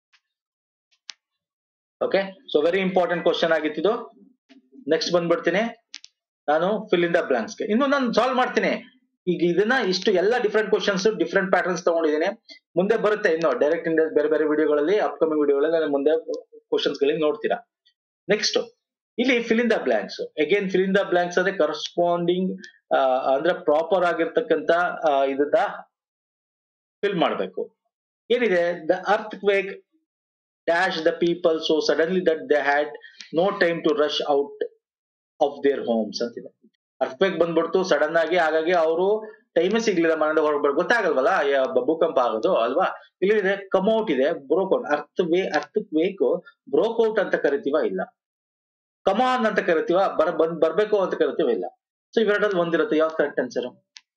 Okay, so very important question ಆಗಿತ್ತು. ನೆಕ್ಸ್ಟ್ ಬಂದ್ಬಿಡ್ತೀನಿ ನಾನು ಫಿಲ್ ಇನ್ ದ ಬ್ಲಾಂಕ್ಸ್ಗೆ. ಇನ್ನು ನಾನು ಸಾಲ್ವ್ ಮಾಡ್ತೀನಿ. ಈಗ ಇದನ್ನ ಇಷ್ಟು ಎಲ್ಲ ಡಿಫ್ರೆಂಟ್ ಕ್ವಶನ್ಸ್, ಡಿಫ್ರೆಂಟ್ ಪ್ಯಾಟರ್ನ್ಸ್ ತಗೊಂಡಿದ್ದೀನಿ. ಮುಂದೆ ಬರುತ್ತೆ ಇನ್ನು ಡೈರೆಕ್ಟ್ ಇಂದ ಬೇರೆ ವಿಡಿಯೋಗಳಲ್ಲಿ, ಅಪ್ಕಮಿಂಗ್ ವಿಡಿಯೋಗಳಲ್ಲಿ ನಾನು ಮುಂದೆ ಕ್ವಶನ್ಸ್ ಗಳಿಗೆ ನೋಡ್ತೀರಾ. ನೆಕ್ಸ್ಟ್ ಇಲ್ಲಿ fill in the blanks. Again fill in the blanks ಅಂದ್ರೆ ಕರೆಸ್ಪಾಂಡಿಂಗ್ ಅಂದ್ರೆ ಪ್ರಾಪರ್ ಆಗಿರ್ತಕ್ಕಂತ ಇದನ್ನ ಫಿಲ್ ಮಾಡ್ಬೇಕು. ಏನಿದೆ? The earthquake dash the people so suddenly that they had no time to rush out of their homes ಅಂತಿದೆ. Earthquake ಬಂದ್ಬಿಡ್ತು sudden ಆಗಿ, ಹಾಗಾಗಿ ಅವರು ಟೈಮೇ ಸಿಗ್ಲಿಲ್ಲ ಮನೆಯಿಂದ ಹೊರಡ್ಬೇಕು. ಗೊತ್ತಾಗಲ್ವಲ್ಲ ಭೂಕಂಪ ಆಗೋದು ಅಲ್ವಾ? ಇಲ್ಲಿ ಕಮ್ಔಟ್ ಇದೆ, ಬ್ರೋಕ್ಔಟ್. ಅರ್ತ್ ಕ್ವೇಕ್ ಬ್ರೋಕ್ಔಟ್ ಅಂತ ಕರಿತೀವ? ಇಲ್ಲ. ಕಮಾನ್ ಅಂತ ಕರಿತೀವ? ಬರ್ಬೇಕು ಅಂತ ಕರಿತೀವ? ಇಲ್ಲ. ಸೊ ಇವೆರಡಲ್ಲಿ ಒಂದಿರುತ್ತೆ. ಯಾವ್ದು ಕರೆಕ್ಟ್ ಆನ್ಸರ್?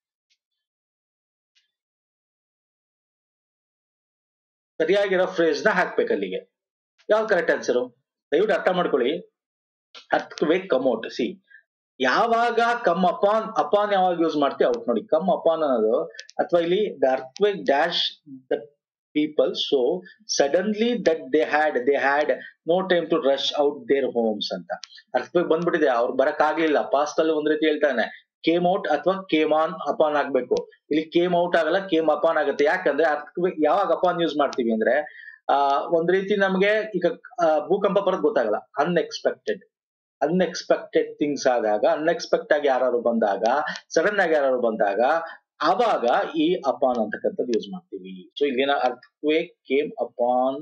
ಸರಿಯಾಗಿರೋ ಫ್ರೇಸ್ ನ ಹಾಕ್ಬೇಕು ಅಲ್ಲಿಗೆ. ಯಾವ್ದು ಕರೆಕ್ಟ್ ಆನ್ಸರ್? ದಯವಿಟ್ಟು ಅರ್ಥ ಮಾಡ್ಕೊಳ್ಳಿ. Earthquake come out. ಸಿ, ಯಾವಾಗ ಕಮ್ ಅಪಾನ್ ಯಾವಾಗ ಯೂಸ್ ಮಾಡ್ತೀವಿ ಔಟ್ ನೋಡಿ. ಕಮ್ ಅಪಾನ್ ಅನ್ನೋದು, ಅಥವಾ ಇಲ್ಲಿ the earthquake dash the people so suddenly that they had no time to rush out their homes ಅಂತ. ಅರ್ತ್ ಕ್ವೇಕ್ ಬಂದ್ಬಿಟ್ಟಿದೆ, ಅವ್ರು ಬರಕ್ ಆಗ್ಲಿಲ್ಲ. ಪಾಸ್ಟ್ ಅಲ್ಲಿ ಒಂದ್ ರೀತಿ ಹೇಳ್ತಾನೆ, ಕೇಮ್ ಔಟ್ ಅಥವಾ ಕೇಮ್ ಆನ್ ಅಪಾನ್ ಆಗ್ಬೇಕು. ಇಲ್ಲಿ ಕೇಮ್ ಔಟ್ ಆಗಲ್ಲ, ಕೇಮ್ ಅಪಾನ್ ಆಗುತ್ತೆ. ಯಾಕಂದ್ರೆ ಯಾವಾಗ ಅಪಾನ್ ಯೂಸ್ ಮಾಡ್ತೀವಿ ಅಂದ್ರೆ ಒಂದ್ ರೀತಿ ನಮ್ಗೆ ಈಗ ಭೂಕಂಪ ಬರೋದು ಗೊತ್ತಾಗಲ್ಲ. ಅನ್ಎಕ್ಸ್ಪೆಕ್ಟೆಡ್ ಥಿಂಗ್ಸ್ ಆದಾಗ, ಅನ್ಎಕ್ಸ್ಪೆಕ್ಟ್ ಆಗಿ ಯಾರು ಬಂದಾಗ, ಸಡನ್ ಆಗಿ ಯಾರು ಬಂದಾಗ, ಆವಾಗ ಈ ಅಪಾನ್ ಅಂತಕ್ಕಂಥದ್ದು ಯೂಸ್ ಮಾಡ್ತೀವಿ. ಸೊ ಇಲ್ಲಿನ ಅರ್ಥಕ್ವೇಕ್ ಕೇಮ್ ಅಪಾನ್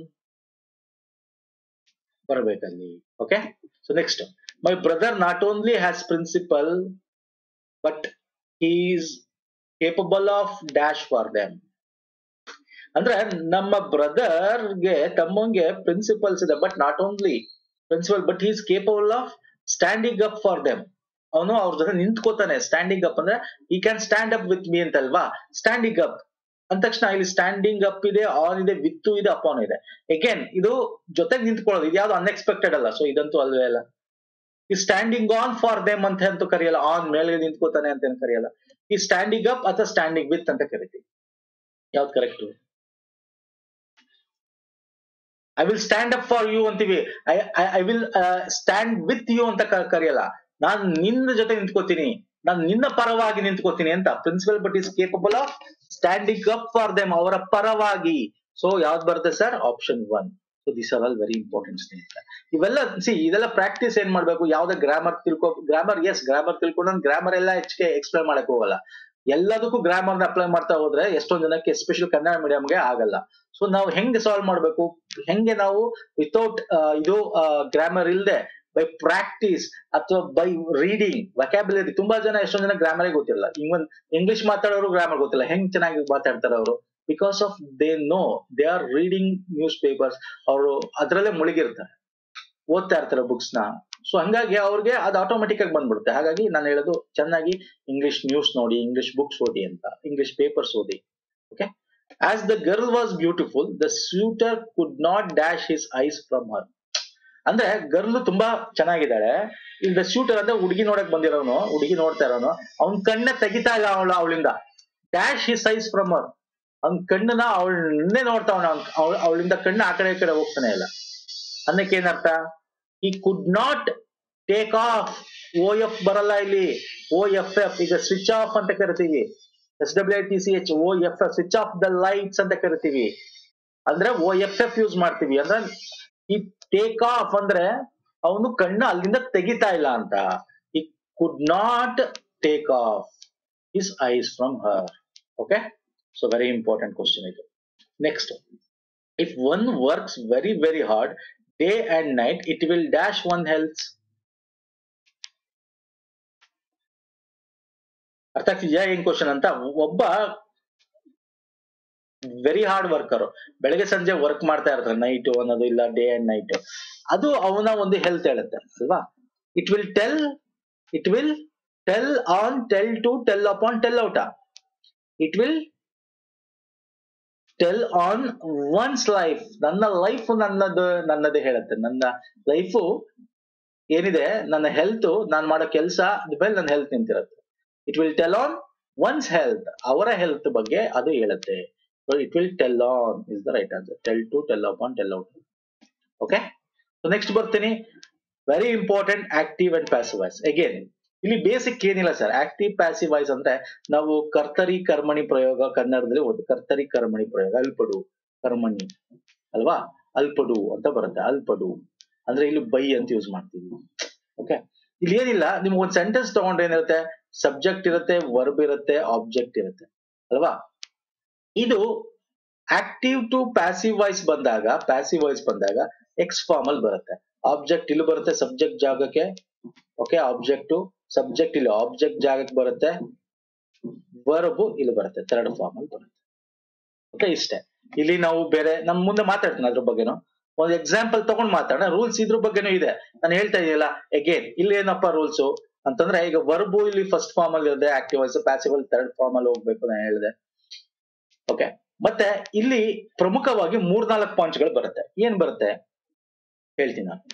ಬರಬೇಕಲ್ಲಿ. Okay, so next, my brother not only has principal but he is capable of dash for them. ಅಂದ್ರೆ ನಮ್ಮ ಬ್ರದರ್ಗೆ, ತಮ್ಮಂಗೆ ಪ್ರಿನ್ಸಿಪಲ್ಸ್ ಇದೆ, but not only principal but he is capable of standing up for them. ಅವನು ಅವ್ರ ಜೊತೆ ನಿಂತ್ಕೋತಾನೆ. Standing up ಅಂದ್ರೆ he can stand up with me ಅಂತಲ್ವಾ. ಸ್ಟ್ಯಾಂಡಿಂಗ್ ಅಪ್ ಅಂದ ತಕ್ಷಣ ಇಲ್ಲಿ ಸ್ಟ್ಯಾಂಡಿಂಗ್ ಅಪ್ ಇದೆ, ಆನ್ ಇದೆ, ವಿತ್ ಇದೆ, ಅಪಾನ್ ಇದೆ. ಅಗೇನ್ ಇದು ಜೊತೆಗೆ ನಿಂತ್ಕೊಳ್ಳೋದು, ಇದು ಯಾವ್ದು ಅನ್ಎಕ್ಸ್ಪೆಕ್ಟೆಡ್ ಅಲ್ಲ. ಸೊ ಇದಂತೂ ಅಲ್ವೇ ಅಲ್ಲ. ಈ ಸ್ಟ್ಯಾಂಡಿಂಗ್ ಆನ್ ಫಾರ್ ದೆಮ್ ಅಂತ ಅಂತೂ ಕರೆಯಲ್ಲ. ಆನ್ ಮೇಲೆ ನಿಂತ್ಕೋತಾನೆ ಅಂತ ಏನು ಕರೆಯಲ್ಲ. ಈ ಸ್ಟ್ಯಾಂಡಿಂಗ್ ಅಪ್ ಅಥವಾ ಸ್ಟ್ಯಾಂಡಿಂಗ್ ವಿತ್ ಅಂತ ಕರಿತೀವಿ. ಯಾವ್ದು correct? I will stand up for you ಅಂತೀವಿ. I will stand with you ಅಂತ ಕರೆಯಲ್ಲ. ನಾನು ನಿನ್ನ ಜೊತೆ ನಿಂತ್ಕೋತೀನಿ, ನಾನು ನಿನ್ನ ಪರವಾಗಿ ನಿಂತ್ಕೋತೀನಿ ಅಂತ. Principal but is capable of standing up for them, ಅವರ ಪರವಾಗಿ. ಸೊ ಯಾವ್ದು ಬರುತ್ತೆ sir? Option 1. So this are all very important ಸ್ನೇಹಿತರೆ. ಇವೆಲ್ಲ ಇದೆಲ್ಲ ಪ್ರಾಕ್ಟೀಸ್ ಏನ್ ಮಾಡ್ಬೇಕು? ಯಾವ್ದೇ ಗ್ರಾಮರ್ ಗ್ರಾಮರ್ ತಿಳ್ಕೊಂಡು ನಾನು ಗ್ರಾಮರ್ ಎಲ್ಲ ಹೆಚ್ಚಿಗೆ ಎಕ್ಸ್ಪ್ಲೈನ್ ಮಾಡಕ್ ಹೋಗಲ್ಲ. ಎಲ್ಲದಕ್ಕೂ ಗ್ರಾಮರ್ ಅಪ್ಲೈ ಮಾಡ್ತಾ ಹೋದ್ರೆ ಎಷ್ಟೊಂದ್ ಜನಕ್ಕೆ, ಎಸ್ಪೆಷಲಿ ಕನ್ನಡ ಮೀಡಿಯಂಗೆ ಆಗಲ್ಲ. ಸೊ ನಾವು ಹೆಂಗೆ ಸಾಲ್ವ್ ಮಾಡ್ಬೇಕು? ಹೆಂಗೆ ನಾವು ವಿತೌಟ್ ಗ್ರಾಮರ್ ಇಲ್ದೆ ಬೈ ಪ್ರಾಕ್ಟೀಸ್ ಅಥವಾ ಬೈ ರೀಡಿಂಗ್ ವೊಕ್ಯಾಬ್ಯುಲರಿ. ತುಂಬಾ ಜನ, ಎಷ್ಟೊಂದ್ ಜನ ಗ್ರಾಮರೇ ಗೊತ್ತಿಲ್ಲ. ಇವನ್ ಇಂಗ್ಲಿಷ್ ಮಾತಾಡೋರು ಗ್ರಾಮರ್ ಗೊತ್ತಿಲ್ಲ. ಹೆಂಗ್ ಚೆನ್ನಾಗಿ ಮಾತಾಡ್ತಾರೆ ಅವರು? Because of they know, they are reading newspapers. ಅವರು ಅದ್ರಲ್ಲೇ ಮುಳುಗಿರ್ತಾರೆ, ಓದ್ತಾ ಇರ್ತಾರೆ ಬುಕ್ಸ್ ನ. ಸೊ ಹಂಗಾಗಿ ಅವ್ರಿಗೆ ಅದು ಆಟೋಮೆಟಿಕ್ ಆಗಿ ಬಂದ್ಬಿಡುತ್ತೆ. ಹಾಗಾಗಿ ನಾನು ಹೇಳೋದು, ಚೆನ್ನಾಗಿ ಇಂಗ್ಲಿಷ್ ನ್ಯೂಸ್ ನೋಡಿ, ಇಂಗ್ಲಿಷ್ ಬುಕ್ಸ್ ಓದಿ ಅಂತ, ಇಂಗ್ಲಿಷ್ ಪೇಪರ್ಸ್ ಓದಿ. Okay. As the girl was beautiful, the suitor could not dash his eyes from her. ಅಂದ್ರೆ ಗರ್ಲ್ ತುಂಬಾ ಚೆನ್ನಾಗಿದ್ದಾಳೆ, ಇಲ್ಲಿ ದ ಸ್ಯೂಟರ್ ಅಂದ್ರೆ ಹುಡುಗಿ ನೋಡಕ್ ಬಂದಿರೋನು, ಹುಡುಗಿ ನೋಡ್ತಾ ಇರೋನು, ಅವ್ನ್ ಕಣ್ಣ ತೆಗಿತಾ ಇಲ್ಲ ಅವಳಿಂದ. Dash his eyes from her, ಅವ್ನ್ ಕಣ್ಣನ್ನ ಅವಳನ್ನೇ ನೋಡ್ತಾವನ, ಅವಳಿಂದ ಕಣ್ಣು ಆ ಕಡೆ ಈ ಕಡೆ ಹೋಗ್ತಾನೆ ಇಲ್ಲ. ಅನ್ನಕ್ಕೆ ಏನರ್ಥ? He could not take off. O F ಬರಲ್ಲ ಇಲ್ಲಿ, ಓ ಎಫ್ ಎಫ್. ಈಗ ಸ್ವಿಚ್ ಆಫ್ ಅಂತ ಕರಿತೀವಿ, SWITCH, O F F, switch off the lights ಅಂತ ಕರಿತೀವಿ. ಅಂದ್ರೆ ಓ ಎಫ್ ಎಫ್ ಯೂಸ್ ಮಾಡ್ತೀವಿ. ಅಂದ್ರೆ ಈ ಟೇಕ್ ಆಫ್ ಅಂದ್ರೆ ಅವನು ಕಣ್ಣು ಅಲ್ಲಿಂದ ತೆಗಿತಾ ಇಲ್ಲ ಅಂತ. He could not take off his eyes from her. Okay, so very important question ಇದು. Next, if one works very very hard day and night, it will dash one health. ಅರ್ಥ ಆಗ್ತಿದ್ಯಾ ಏನ್ ಕ್ವಶನ್ ಅಂತ? ಒಬ್ಬ ವೆರಿ ಹಾರ್ಡ್ ವರ್ಕರ್, ಬೆಳಗ್ಗೆ ಸಂಜೆ work ಮಾಡ್ತಾ ಇರ್ತಾರೆ, ನೈಟ್ ಅನ್ನೋದು ಇಲ್ಲ, ಡೇ ಅಂಡ್ ನೈಟ್. ಅದು ಅವನ ಒಂದು ಹೆಲ್ತ್ ಹೇಳುತ್ತೆ ಅಲ್ವಾ? It will tell on, tell to, tell upon, tell out. It will tell on one's life. ನನ್ನ ಲೈಫ್ ನನ್ನದೇ ಹೇಳುತ್ತೆ. ನನ್ನ ಲೈಫು ಏನಿದೆ, ನನ್ನ ಹೆಲ್ತ್, ನಾನು ಮಾಡೋ ಕೆಲಸ ಮೇಲೆ ನನ್ನ ಹೆಲ್ತ್ ನಿಂತಿರುತ್ತೆ. It will tell on one's health, ಅವರ ಹೆಲ್ತ್ ಬಗ್ಗೆ ಅದು ಹೇಳುತ್ತೆ. So it will tell on is the right answer. Tell to, tell upon, tell out. Okay, so next ಬರ್ತೀನಿ. Very important, active and passive voice. Again ಇಲ್ಲಿ basic ಏನಿಲ್ಲ sir. Active passive voice ಅಂದ್ರೆ ನಾವು ಕರ್ತರಿ ಕರ್ಮಣಿ ಪ್ರಯೋಗ ಕನ್ನಡದಲ್ಲಿ ಓದಿ. ಕರ್ತರಿ ಕರ್ಮಣಿ ಪ್ರಯೋಗ, ಅಲ್ಪಡು ಕರ್ಮಣಿ ಅಲ್ವಾ, ಅಲ್ಪಡು ಅಂತ ಬರುತ್ತೆ. ಅಲ್ಪಡು ಅಂದ್ರೆ ಇಲ್ಲಿ ಬೈ ಅಂತ ಯೂಸ್ ಮಾಡ್ತೀವಿ. ಓಕೆ, ಇಲ್ಲಿ ಏನಿಲ್ಲ, ನಿಮ್ಗೆ ಒಂದು ಸೆಂಟೆನ್ಸ್ ತಗೊಂಡ್ರೆ ಏನಿರುತ್ತೆ? ಸಬ್ಜೆಕ್ಟ್ ಇರುತ್ತೆ, ವರ್ಬ್ ಇರುತ್ತೆ, ಆಬ್ಜೆಕ್ಟ್ ಇರುತ್ತೆ ಅಲ್ವಾ? ಇದು ಆಕ್ಟಿವ್ ಟು ಪ್ಯಾಸಿವ್ ವಾಯ್ಸ್ ಬಂದಾಗ ಎಕ್ಸ್ ಫಾರ್ಮ್ ಅಲ್ಲಿ ಬರುತ್ತೆ. ಆಬ್ಜೆಕ್ಟ್ ಇಲ್ಲಿ ಬರುತ್ತೆ ಸಬ್ಜೆಕ್ಟ್ ಜಾಗಕ್ಕೆ. ಓಕೆ, ಆಬ್ಜೆಕ್ಟ್ ಸಬ್ಜೆಕ್ಟ್ ಇಲ್ಲಿ ಆಬ್ಜೆಕ್ಟ್ ಜಾಗಕ್ಕೆ ಬರುತ್ತೆ. ವರ್ಬ್ ಇಲ್ಲಿ ಬರುತ್ತೆ, ಥರ್ಡ್ ಫಾರ್ಮ್ ಅಲ್ಲಿ ಬರುತ್ತೆ. ಓಕೆ, ಇಷ್ಟೇ. ಇಲ್ಲಿ ನಾವು ಬೇರೆ ನಮ್ ಮುಂದೆ ಮಾತಾಡ್ತೀನಿ ಅದ್ರ ಬಗ್ಗೆನು. ಒಂದು ಎಕ್ಸಾಂಪಲ್ ತಗೊಂಡ್ ಮಾತಾಡೋಣ. ರೂಲ್ಸ್ ಇದ್ರ ಬಗ್ಗೆನೂ ಇದೆ. ನಾನು ಹೇಳ್ತಾ ಇದೀಯಲ್ಲ, ಅಗೇನ್ ಇಲ್ಲಿ ಏನಪ್ಪಾ ರೂಲ್ಸ್ ಅಂತಂದ್ರೆ, ಈಗ ವರ್ಬು ಇಲ್ಲಿ ಫಸ್ಟ್ ಫಾರ್ಮ್ ಅಲ್ಲಿ ಇದೆ, ಆಕ್ಟಿವ್ ವಾಯ್ಸ್, ಪ್ಯಾಸಿವ್ ಅಲ್ಲಿ ಥರ್ಡ್ ಫಾರ್ಮ್ ಅಲ್ಲಿ ಹೋಗ್ಬೇಕು ನಾನು ಹೇಳಿದೆ. ಓಕೆ, ಮತ್ತೆ ಇಲ್ಲಿ ಪ್ರಮುಖವಾಗಿ 3-4 ಪಾಯಿಂಟ್ಸ್ ಬರುತ್ತೆ. ಏನ್ ಬರುತ್ತೆ ಹೇಳ್ತೀನಿ ನಾನು.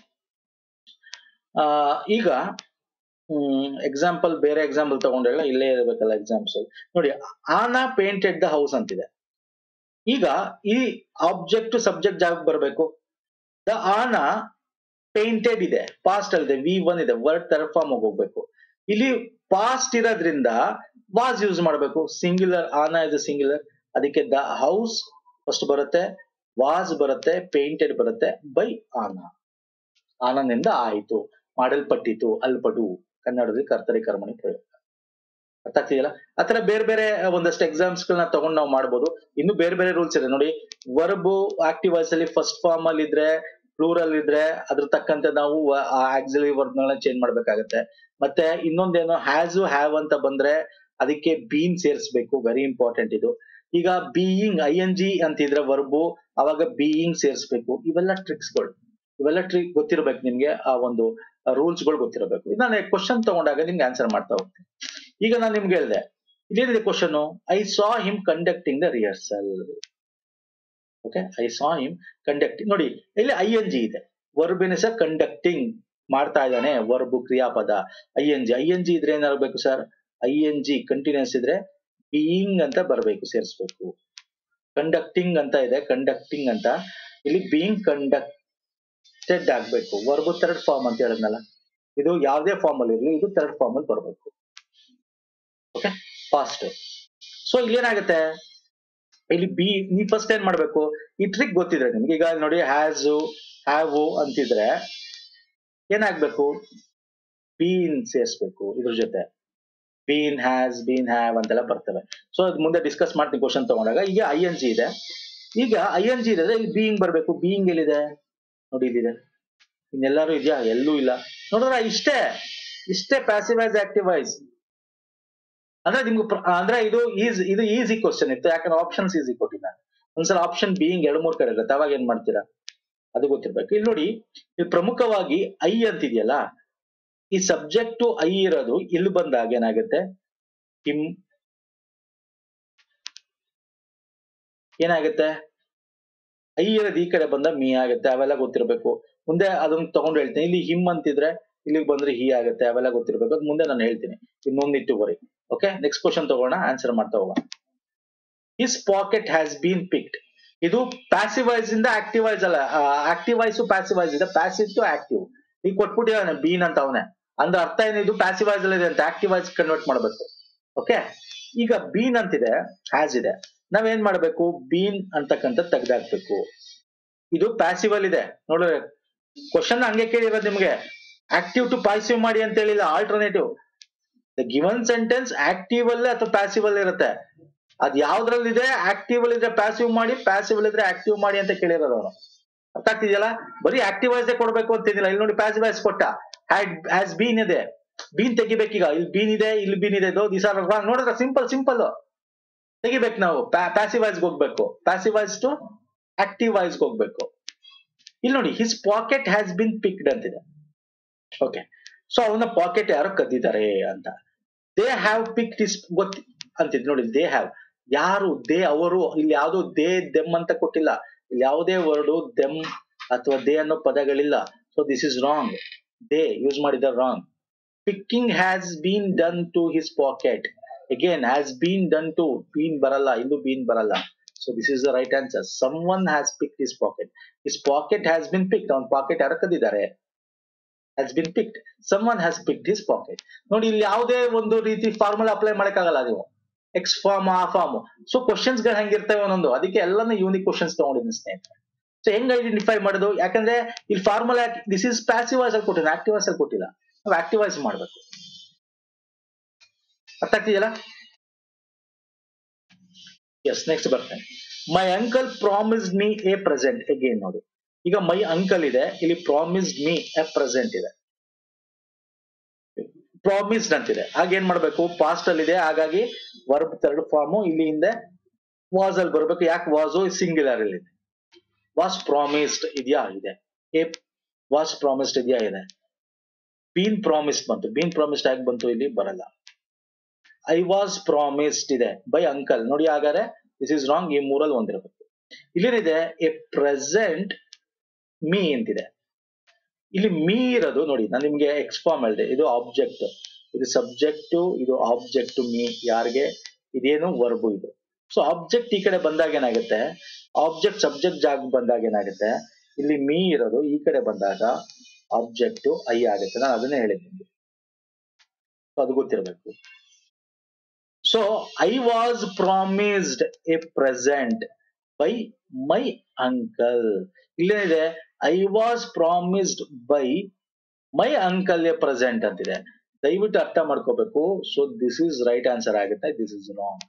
ಈಗ ಎಕ್ಸಾಂಪಲ್, ಬೇರೆ ಎಕ್ಸಾಂಪಲ್ ತಗೊಂಡ್ರೆಲ್ಲ ಇಲ್ಲೇ ಇರಬೇಕಲ್ಲ ಎಕ್ಸಾಂಪಲ್. ನೋಡಿ, ಆನಾ ಪೇಂಟೆಡ್ ದ ಹೌಸ್ ಅಂತಿದೆ. ಈಗ ಈ ಆಬ್ಜೆಕ್ಟ್ ಸಬ್ಜೆಕ್ಟ್ ಜಾಗಕ್ಕೆ ಬರಬೇಕು. ದ ಆನಾ ಪೇಂಟೆಡ್ ಇದೆ, ಪಾಸ್ಟ್ ಅಲ್ಲಿದೆ, V1 ಇದೆ, ವರ್ಡ್ ಥರ್ಡ್ ಫಾರ್ಮ್ ಹೋಗ್ಬೇಕು. ಇಲ್ಲಿ ಪಾಸ್ಟ್ ಇರೋದ್ರಿಂದ ವಾಸ್ ಯೂಸ್ ಮಾಡಬೇಕು. ಸಿಂಗ್ಯುಲರ್, ಆನ ಇಸ್ ಸಿಂಗ್ಯುಲರ್, ಅದಕ್ಕೆ ದ ಹೌಸ್ ಫಸ್ಟ್ ಬರುತ್ತೆ, ವಾಸ್ ಬರುತ್ತೆ, ಪೇಂಟೆಡ್ ಬರುತ್ತೆ, ಬೈ ಆನ, ಆನನಿಂದ ಆಯಿತು, ಮಾಡಲ್ಪಟ್ಟಿತು, ಅಲ್ಪಡು, ಕನ್ನಡದಲ್ಲಿ ಕರ್ತರಿ ಕರ್ಮಣಿ ಪ್ರಯೋಗ. ಅರ್ಥ ಆಗ್ತಿದೆಯಲ್ಲ? ಆತರ ಬೇರೆ ಬೇರೆ ಒಂದಷ್ಟು ಎಕ್ಸಾಮ್ಸ್ ಗಳನ್ನ ತಗೊಂಡು ನಾವು ಮಾಡ್ಬೋದು. ಇನ್ನು ಬೇರೆ ಬೇರೆ ರೂಲ್ಸ್ ಇದೆ ನೋಡಿ. ವರ್ಬ್ ಆಕ್ಟಿವ್ ವಾಯ್ಸ್ ಅಲ್ಲಿ ಫಸ್ಟ್ ಫಾರ್ಮ್ ಅಲ್ಲಿ ಇದ್ರೆ, ಪ್ಲೂರಲ್ ಇದ್ರೆ ಅದ್ರ ತಕ್ಕಂತೆ ನಾವು ಆ ಆಕ್ಸಿಲರಿ ವರ್ಬ್ ಗಳನ್ನ ಚೇಂಜ್ ಮಾಡ್ಬೇಕಾಗತ್ತೆ. ಮತ್ತೆ ಇನ್ನೊಂದೇನು, ಹ್ಯಾಸ್ ಹ್ಯಾವ್ ಅಂತ ಬಂದ್ರೆ ಅದಕ್ಕೆ ಬೀನ್ ಸೇರಿಸ್ಬೇಕು, ವೆರಿ ಇಂಪಾರ್ಟೆಂಟ್ ಇದು. ಈಗ ಬೀಯಿಂಗ್ ING ಅಂತಿದ್ರೆ ವರ್ಬು, ಅವಾಗ ಬೀಯಿಂಗ್ ಸೇರಿಸ್ಬೇಕು. ಇವೆಲ್ಲ ಟ್ರಿಕ್ಸ್ಗಳು, ಇವೆಲ್ಲ ಟ್ರಿಕ್ ಗೊತ್ತಿರ್ಬೇಕು ನಿಮ್ಗೆ, ಆ ಒಂದು ರೂಲ್ಸ್ ಗಳು ಗೊತ್ತಿರಬೇಕು. ಇದು ನಾನು ಕ್ವಶನ್ ತಗೊಂಡಾಗ ನಿಮ್ಗೆ ಆನ್ಸರ್ ಮಾಡ್ತಾ ಹೋಗ್ತೀನಿ. ಈಗ ನಾನು ನಿಮ್ಗೆ ಹೇಳಿದೆ, ಇದೇನಿದೆ question, I saw him conducting the rehearsal. Okay, I saw him conducting. ನೋಡಿ ಇಲ್ಲಿ ING ಇದೆ, ವರ್ಬಿನ ಸರ್ ಕಂಡಕ್ಟಿಂಗ್ ಮಾಡ್ತಾ ಇದ್ದಾನೆ, ವರ್ಬು ಕ್ರಿಯಾಪದ ING ಇದ್ರೆ ಏನಾಗಬೇಕು ಸರ್, ING ಕಂಟಿನ್ಯೂಸ್ ಇದ್ರೆ ಬೀಯಿಂಗ್ ಅಂತ ಬರಬೇಕು, ಸೇರಿಸ್ಬೇಕು. ಕಂಡಕ್ಟಿಂಗ್ ಅಂತ ಇದೆ, ಕಂಡಕ್ಟಿಂಗ್ ಅಂತ, ಇಲ್ಲಿ ಬೀಯಿಂಗ್ ಕಂಡಕ್ಟೆಡ್ ಆಗ್ಬೇಕು. ವರ್ಬು ಥರ್ಡ್ ಫಾರ್ಮ್ ಅಂತ ಹೇಳಿದ್ನಲ್ಲ, ಇದು ಯಾವುದೇ ಫಾರ್ಮ್ ಅಲ್ಲಿ ಇರಲಿ, ಇದು ಥರ್ಡ್ ಫಾರ್ಮ್ ಅಲ್ಲಿ ಬರಬೇಕು. Okay, fast. ಸೊ ಇಲ್ಲಿ ಏನಾಗುತ್ತೆ, ಇಲ್ಲಿ ನೀವು ಫಸ್ಟ್ ಏನ್ ಮಾಡ್ಬೇಕು, ಈ ಟ್ರಿಕ್ ಗೊತ್ತಿದ್ರೆ ನಿಮ್ಗೆ. ಈಗ ನೋಡಿ, ಹ್ಯಾಸ್ ಹ್ಯಾವ್ ಅಂತಿದ್ರೆ ಏನಾಗ್ಬೇಕು, ಬೀನ್ ಸೇರಿಸ್ಬೇಕು ಇದ್ರ ಜೊತೆ. ಬೀನ್, ಹ್ಯಾಸ್, ಬೀನ್, ಹ್ಯಾವ್ ಅಂತೆಲ್ಲ ಬರ್ತವೆ. ಸೊ ಅದ್ ಮುಂದೆ ಡಿಸ್ಕಸ್ ಮಾಡ್ತೀನಿ ಕ್ವಶನ್ ತಗೊಂಡಾಗ. ಈಗ ING ಇದೆ, ಈಗ ING ಇದೆ, ಇಲ್ಲಿ ಬೀಯಿಂಗ್ ಬರ್ಬೇಕು. ಬೀಯಿಂಗ್ ಎಲ್ಲಿದೆ ನೋಡಿ, ಇಲ್ಲಿದೆ. ಇನ್ನೆಲ್ಲರೂ ಇದೆಯಾ? ಎಲ್ಲೂ ಇಲ್ಲ. ನೋಡಿದ್ರ ಇಷ್ಟೇ, ಇಷ್ಟೇ ಪ್ಯಾಸಿವ್ ಆಸ್ ಆಕ್ಟಿವ್ ವಾಯ್ಸ್. ಅಂದ್ರೆ ನಿಮ್ಗೆ ಅಂದ್ರೆ ಇದು ಈಸಿ ಕ್ವಶನ್ ಇತ್ತು, ಯಾಕಂದ್ರೆ ಆಪ್ಷನ್ಸ್ ಈಸಿ ಕೊಟ್ಟಿದ್ದ. ಒಂದ್ಸಲ ಆಪ್ಷನ್ ಬೀಯಿಂಗ್ 2-3 ಕಡೆ ಇರುತ್ತೆ, ಅವಾಗ ಏನ್ ಮಾಡ್ತೀರಾ ಅದು ಗೊತ್ತಿರ್ಬೇಕು. ಇಲ್ಲಿ ನೋಡಿ, ಇಲ್ಲಿ ಪ್ರಮುಖವಾಗಿ ಐ ಅಂತಿದೆಯಲ್ಲ, ಈ ಸಬ್ಜೆಕ್ಟ್ ಟು ಐ ಇರೋದು ಇಲ್ಲಿ ಬಂದಾಗ ಏನಾಗುತ್ತೆ, ಹಿಮ್ ಏನಾಗುತ್ತೆ, ಐ ಇರೋದು ಈ ಕಡೆ ಬಂದ ಮೀ ಆಗುತ್ತೆ, ಅವೆಲ್ಲ ಗೊತ್ತಿರ್ಬೇಕು. ಮುಂದೆ ಅದನ್ನ ತಗೊಂಡು ಹೇಳ್ತೀನಿ. ಇಲ್ಲಿ ಹಿಮ್ ಅಂತಿದ್ರೆ ಇಲ್ಲಿಗೆ ಬಂದ್ರೆ ಹಿ ಆಗುತ್ತೆ, ಅವೆಲ್ಲ ಗೊತ್ತಿರ್ಬೇಕು. ಅದು ಮುಂದೆ ನಾನು ಹೇಳ್ತೀನಿ, ಇನ್ನೊಂದಿಟ್ಟು ಬರೀ. ಓಕೆ, ನೆಕ್ಸ್ಟ್ ಕ್ವಶನ್ ತಗೋಣ, ಆನ್ಸರ್ ಮಾಡ್ತಾ ಹೋಗೋಣ. His pocket has been picked. ಇದು ಪ್ಯಾಸಿವ್ ವಾಯ್ಸ್ ಇಂದ ಆಕ್ಟಿವ್ ವಾಯ್ಸ್ ಅಲ್ಲ, ಆಕ್ಟಿವ್ ವಾಯ್ಸ್ ಪ್ಯಾಸಿವ್ ವಾಯ್ಸ್ ಇದೆ, ಪ್ಯಾಸಿವ್ ಟು ಆಕ್ಟಿವ್. ಈಗ ಕೊಟ್ಬಿಟ್ಟಿದ್ದಾನೆ ಬೀನ್ ಅಂತ ಅವನೇ, ಅಂದ್ರೆ ಅರ್ಥ ಏನಿದು ಪ್ಯಾಸಿವ್ ವಾಯ್ಸ್ ಅಲ್ಲಿ ಇದೆ ಅಂತ, ಆಕ್ಟಿವ್ ವಾಯ್ಸ್ ಕನ್ವರ್ಟ್ ಮಾಡ್ಬೇಕು. ಓಕೆ, ಈಗ ಬೀನ್ ಅಂತಿದೆ, ಹ್ಯಾಸ್ ಇದೆ, ನಾವೇನ್ ಮಾಡ್ಬೇಕು, ಬೀನ್ ಅಂತಕ್ಕಂಥ ತೆಗ್ದಾಕ್ಬೇಕು. ಇದು ಪ್ಯಾಸಿವ್ ಅಲ್ಲಿ ಇದೆ ನೋಡ್ರಿ. ಕ್ವಶನ್ ಹಂಗೆ ಕೇಳಿರೋದು ನಿಮ್ಗೆ, ಆಕ್ಟಿವ್ ಟು ಪ್ಯಾಸಿವ್ ಮಾಡಿ ಅಂತ ಹೇಳಿಲ್ಲ, alternative. The given sentence active ಅಲ್ಲೇ ಅಥವಾ ಪ್ಯಾಸಿವ್ ಅಲ್ಲಿ ಇರುತ್ತೆ. ಅದ್ ಯಾವ್ದ್ರಲ್ಲಿ ಇದೆ, ಆಕ್ಟಿವ್ ಅಲ್ಲಿ ಇದ್ರೆ ಪ್ಯಾಸಿವ್ ಮಾಡಿ, ಪ್ಯಾಸಿವ್ ಅಲ್ಲಿ ಇದ್ರೆ ಆಕ್ಟಿವ್ ಮಾಡಿ ಅಂತ ಕೇಳಿರೋದು ಅವನು. ಅರ್ಥ ಆಗ್ತಿದೆಯಲ್ಲ? ಬರೀ ಆಕ್ಟಿವ್ ವಾಯ್ಸ್ ಕೊಡ್ಬೇಕು ಅಂತಿದ್ದಿಲ್ಲ. ಇಲ್ಲಿ ನೋಡಿ, ಪ್ಯಾಸಿವ್ ವಾಯ್ಸ್ ಕೊಟ್ಟ, ಹ್ಯಾಸ್ ಬೀನ್ ಇದೆ, ಬೀನ್ ತೆಗಿಬೇಕೀಗ. ಇಲ್ಲಿ ಬೀನ್ ಇದೆ, ಇಲ್ಲಿ ಬೀನ್ ಇದೆ, ದಿಸ್ ಆರ್ ರಾಂಗ್. ನೋಡಿದ್ರೆ ಸಿಂಪಲ್ ತೆಗಿಬೇಕು ನಾವು, ಪ್ಯಾಸಿವ್ ವಾಯ್ಸ್ ಹೋಗ್ಬೇಕು, passive voice to active voice ಹೋಗ್ಬೇಕು. ಇಲ್ಲಿ ನೋಡಿ, his pocket has been picked ಅಂತಿದೆ. ಓಕೆ, ಸೊ ಅವನ ಪಾಕೆಟ್ ಯಾರೋ ಕದ್ದಿದ್ದಾರೆ ಅಂತ. ದೇ ಹ್ಯಾವ್ ಪಿಕ್ಡ್ ಹಿಸ್ ಅಂತಿದ್ ನೋಡಿ. ದೇ ಹ್ಯಾವ್, ಯಾರು, ದೇ ಅವರು. ಇಲ್ಲಿ ಯಾವ್ದು ದೇ ದೆಮ್ ಅಂತ ಕೊಟ್ಟಿಲ್ಲ, ಇಲ್ಲಿ ಯಾವುದೇ ವರ್ಡು ದೆಮ್ ಅಥವಾ ದೇ ಅನ್ನೋ ಪದಗಳಿಲ್ಲ. So this is wrong, they use ಮಾಡಿದ wrong. Picking has been done to his pocket. Again has been done to, been ಬರಲ್ಲ, ಇಲ್ಲೂ ಬೀನ್ ಬರಲ್ಲ. So this is the right answer. Someone has picked his pocket. His pocket has been picked, ಅವನ pocket ಯಾರು ಕದ್ದಿದ್ದಾರೆ, has been picked. Someone has picked his pocket. ನೋಡಿ, ಇಲ್ಲಿ ಯಾವುದೇ ಒಂದು ರೀತಿ ಫಾರ್ಮುಲಾ ಅಪ್ಲೈ ಮಾಡಕ್ಕಾಗಲ್ಲ ನೀವು, ಎಕ್ಸ್ ಫಾರ್ಮ್ ಆ ಫಾರ್ಮ್. ಸೊ ಕ್ವಶನ್ಸ್ ಗಳು ಹೆಂಗಿರ್ತವೆ ಒಂದೊಂದು, ಅದಕ್ಕೆ ಎಲ್ಲಾನು ಯೂನಿಕ್ ಕ್ವಶನ್ಸ್ ತಗೊಂಡಿದ್ದೀನಿ ಸ್ನೇಹಿತರೆ. ಸೊ ಹೆಂಗ್ ಐಡೆಂಟಿಫೈ ಮಾಡೋದು, ಯಾಕಂದ್ರೆ ಇಲ್ಲಿ formula this is passive voice ಅಲ್ಲಿ ಕೊಟ್ಟಿಲ್ಲ, ಆಕ್ಟಿವ್ ವಾಯ್ಸ್ ಅಲ್ಲಿ ಕೊಟ್ಟಿಲ್ಲ. ನಾವು ಆಕ್ಟಿವ್ ವಾಯ್ಸ್ ಮಾಡ್ಬೇಕು. ಅರ್ಥ ಆಗ್ತಿದೆಯಲ್ಲ? ಎಸ್, ನೆಕ್ಸ್ಟ್ ಬರ್ತೇನೆ. My uncle promised me a present. Again ನೋಡಿ, ಈಗ ಮೈ ಅಂಕಲ್ ಇದೆ, ಇಲ್ಲಿ ಪ್ರಾಮಿಸ್ಡ್ ಮೀ ಎ ಪ್ರೆಸೆಂಟ್ ಇದೆ, ಪ್ರಾಮಿಸ್ಡ್ ಅಂತಿದೆ. ಹಾಗೇನ್ ಮಾಡ್ಬೇಕು, ಪಾಸ್ಟ್ ಅಲ್ಲಿ ಇದೆ, ಹಾಗಾಗಿ ವರ್ಬ್ ಥರ್ಡ್ ಫಾರ್ಮ್ ಇಲ್ಲಿ ಹಿಂದೆ ವಾಸ್ ಅಲ್ಲಿ ಬರ್ಬೇಕು. ಯಾಕೆ ವಾಸ್ ಸಿಂಗ್ಯುಲರ್ ಅಲ್ಲಿ ಇದೆ. ವಾಸ್ ಪ್ರಾಮಿಸ್ಡ್ ಇದೆಯಾ, ಇದೆ. ಎ ವಾಸ್ ಪ್ರಾಮಿಸ್ಡ್ ಇದೆಯಾ, ಇದೆ. ಬೀನ್ ಪ್ರಾಮಿಸ್ಡ್ ಬಂತು, ಬೀನ್ ಪ್ರಾಮಿಸ್ಡ್ ಆಗಿ ಬಂತು, ಇಲ್ಲಿ ಬರಲ್ಲ. ಐ ವಾಸ್ ಪ್ರಾಮಿಸ್ಡ್ ಇದೆ ಬೈ ಅಂಕಲ್. ನೋಡಿ, ಹಾಗಾದ್ರೆ ದಿಸ್ ಇಸ್ ರಾಂಗ್, ಈ ಮೂರಲ್ಲಿ ಒಂದಿರಬೇಕು. ಇಲ್ಲೇನಿದೆ, ಎ ಪ್ರೆಸೆಂಟ್ ಮೀ ಅಂತಿದೆ. ಇಲ್ಲಿ ಮೀ ಇರೋದು ನೋಡಿ, ನಾನು ನಿಮ್ಗೆ ಎಕ್ಸ್ ಫಾರ್ಮ್ ಹೇಳಿದೆ, ಇದು ಆಬ್ಜೆಕ್ಟ್, ಇದು ಸಬ್ಜೆಕ್ಟ್, ಇದು ಆಬ್ಜೆಕ್ಟ್. ಮೀ ಯಾರಿಗೆ, ಇದೇನು ವರ್ಬು ಇದು. ಸೊ ಆಬ್ಜೆಕ್ಟ್ ಈ ಕಡೆ ಬಂದಾಗ ಏನಾಗುತ್ತೆ, ಆಬ್ಜೆಕ್ಟ್ ಸಬ್ಜೆಕ್ಟ್ ಜಾಗ ಬಂದಾಗ ಏನಾಗುತ್ತೆ, ಇಲ್ಲಿ ಮೀ ಇರೋದು ಈ ಕಡೆ ಬಂದಾಗ ಆಬ್ಜೆಕ್ಟ್ ಐ ಆಗುತ್ತೆ. ನಾನು ಅದನ್ನೇ ಹೇಳಿದ್ದೀನಿ. ಅದು ಗೊತ್ತಿರಬೇಕು. So I was promised a present by my uncle. ಇಲ್ಲೇನಿದೆ, I was promised by my uncle a present ಅಂತಿದೆ. ದಯವಿಟ್ಟು ಅರ್ಥ ಮಾಡ್ಕೋಬೇಕು. So this is right answer ಆಗುತ್ತೆ, this is wrong.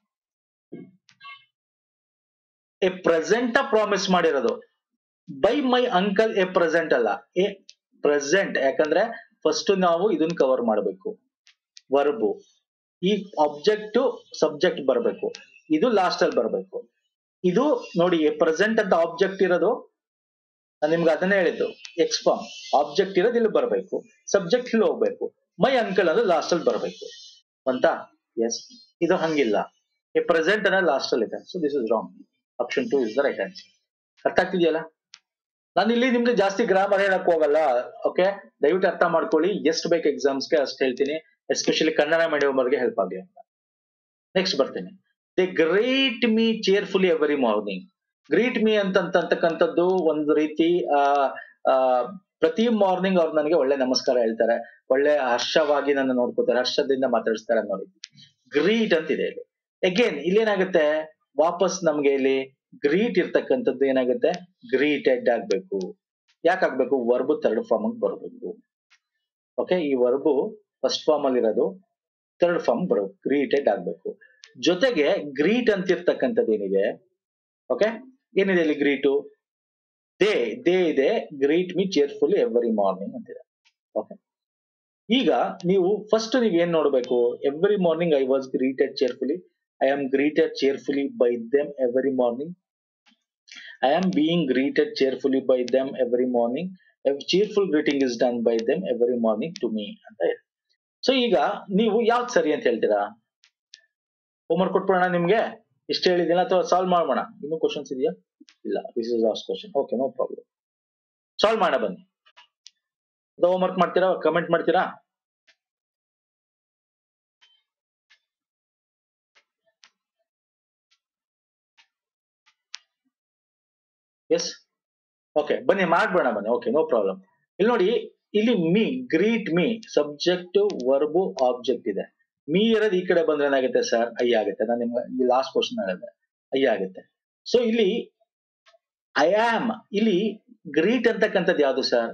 A present promise ಮಾಡಿರೋದು, by my uncle a present ಅಲ್ಲ, a present. ಯಾಕಂದ್ರೆ first ನಾವು ಇದನ್ನ ಕವರ್ ಮಾಡಬೇಕು, ವರ್ಬು. ಈ ಆಬ್ಜೆಕ್ಟ್ ಸಬ್ಜೆಕ್ಟ್ ಬರಬೇಕು, ಇದು ಲಾಸ್ಟ್ ಅಲ್ಲಿ ಬರಬೇಕು. ಇದು ನೋಡಿ, ಎ ಪ್ರೆಸೆಂಟ್ ಅಂತ ಆಬ್ಜೆಕ್ಟ್ ಇರೋದು, ನಾನು ನಿಮ್ಗೆ ಅದನ್ನೇ ಹೇಳಿದ್ದು, ಎಕ್ಸ್ ಫಾರ್ಮ್ ಆಬ್ಜೆಕ್ಟ್ ಇರೋದು ಇಲ್ಲಿ ಬರಬೇಕು, ಸಬ್ಜೆಕ್ಟ್ ಇಲ್ಲಿ ಹೋಗ್ಬೇಕು, ಮೈ ಅಂಕಲ್ ಅದು ಲಾಸ್ಟ್ ಅಲ್ಲಿ ಬರಬೇಕು ಅಂತ. ಎಸ್, ಇದು ಹಂಗಿಲ್ಲ, ಎ ಪ್ರೆಸೆಂಟ್ ಅನ್ನೋ ಲಾಸ್ಟ್ ಅಲ್ಲಿ ಇದೆ. So this is wrong. Option 2 is the right answer. ಅರ್ಥ ಆಗ್ತಿದೆಯಲ್ಲ? ನಾನು ಇಲ್ಲಿ ನಿಮ್ಗೆ ಜಾಸ್ತಿ ಗ್ರಾಮರ್ ಹೇಳಕ್ ಹೋಗಲ್ಲ. ಓಕೆ, ದಯವಿಟ್ಟು ಅರ್ಥ ಮಾಡ್ಕೊಳ್ಳಿ. ಎಷ್ಟು ಬೇಕು ಎಕ್ಸಾಮ್ಸ್ಗೆ ಅಷ್ಟು ಹೇಳ್ತೀನಿ, ಎಸ್ಪೆಷಲಿ ಕನ್ನಡ ಮೀಡಿಯಂ ಅವ್ರಿಗೆ ಹೆಲ್ಪ್ ಆಗಲಿ ಅಂತ. ನೆಕ್ಸ್ಟ್ ಬರ್ತೀನಿ. They greet me cheerfully every morning. Greet me ಅಂತಕ್ಕಂಥದ್ದು ಒಂದು ರೀತಿ ಪ್ರತಿ ಮಾರ್ನಿಂಗ್ ಅವ್ರು ನನಗೆ ಒಳ್ಳೆ ನಮಸ್ಕಾರ ಹೇಳ್ತಾರೆ, ಒಳ್ಳೆ ಹರ್ಷವಾಗಿ ನನ್ನ ನೋಡ್ಕೋತಾರೆ, ಹರ್ಷದಿಂದ ಮಾತಾಡಿಸ್ತಾರೆ ಅನ್ನೋ ರೀತಿ ಗ್ರೀಟ್ ಅಂತಿದೆ ಇಲ್ಲಿ. ಅಗೇನ್ ಇಲ್ಲೇನಾಗುತ್ತೆ, ವಾಪಸ್ ನಮ್ಗೆ ಇಲ್ಲಿ ಗ್ರೀಟ್ ಇರ್ತಕ್ಕಂಥದ್ದು ಏನಾಗುತ್ತೆ, ಗ್ರೀಟೆಡ್ ಆಗ್ಬೇಕು. ಯಾಕೆ ಆಗ್ಬೇಕು? ವರ್ಬು ಥರ್ಡ್ ಫಾರ್ಮ್ ಬರಬೇಕು. ಓಕೆ, ಈ ವರ್ಬು ಫಸ್ಟ್ ಫಾರ್ಮ್ ಅಲ್ಲಿ ಇರೋದು ಥರ್ಡ್ ಫಾರ್ಮ್ ಬರಬೇಕು, ಗ್ರೀಟೆಡ್ ಆಗ್ಬೇಕು. ಜೊತೆಗೆ ಗ್ರೀಟ್ ಅಂತಿರ್ತಕ್ಕಂಥದ್ದು ಏನಿದೆ, ಓಕೆ, ಏನಿದೆ ಇಲ್ಲಿ ಗ್ರೀಟು, ದೇ ಇದೆ, greet me cheerfully every morning ಅಂತಿದೆ. ಓಕೆ, ಈಗ ನೀವು ಫಸ್ಟ್ ನೀವು ಏನ್ ನೋಡ್ಬೇಕು, every morning I was greeted cheerfully, I am greeted cheerfully by them every morning, I am being greeted cheerfully by them every morning. A cheerful greeting is done by them every morning to me ಅಂತ ಇದೆ. So ಈಗ ನೀವು ಯಾವ್ದು ಸರಿ ಅಂತ ಹೇಳ್ತೀರಾ? Homework ಕೊಟ್ಬಿಡೋಣ ನಿಮ್ಗೆ, ಇಷ್ಟು ಹೇಳಿದಿನ, ಅಥವಾ ಸಾಲ್ವ್ ಮಾಡೋಣ? ಇನ್ನೂ ಕ್ವಶನ್ಸ್ ಇದೆಯಾ? ಇಲ್ಲ, this is last question. Okay, no problem. Solve ಮಾಡೋಣ ಬನ್ನಿ. ಹೋಮ್ವರ್ಕ್ ಮಾಡ್ತೀರಾ? ಕಮೆಂಟ್ ಮಾಡ್ತೀರಾ? ಎಸ್, ಓಕೆ ಬನ್ನಿ ಮಾಡ್ಬೇಡ ಬನ್ನಿ. Okay, no problem. ಇಲ್ಲಿ ನೋಡಿ, ಇಲ್ಲಿ me, greet me, subject verb object ಇದೆ. ಮೀ ಇರೋದು ಈ ಕಡೆ ಬಂದ್ರೆ ಏನಾಗುತ್ತೆ ಸರ್? ಐ ಆಗುತ್ತೆ. ನಾನು ನಿಮ್ಗೆ ಈ ಲಾಸ್ಟ್ ಕ್ವಶನ್ ಹೇಳಿದೆ, ಐ ಆಗುತ್ತೆ. ಸೊ ಇಲ್ಲಿ ಐ ಆಮ್, ಇಲ್ಲಿ ಗ್ರೀಟ್ ಅಂತಕ್ಕಂಥದ್ದು ಯಾವುದು ಸರ್?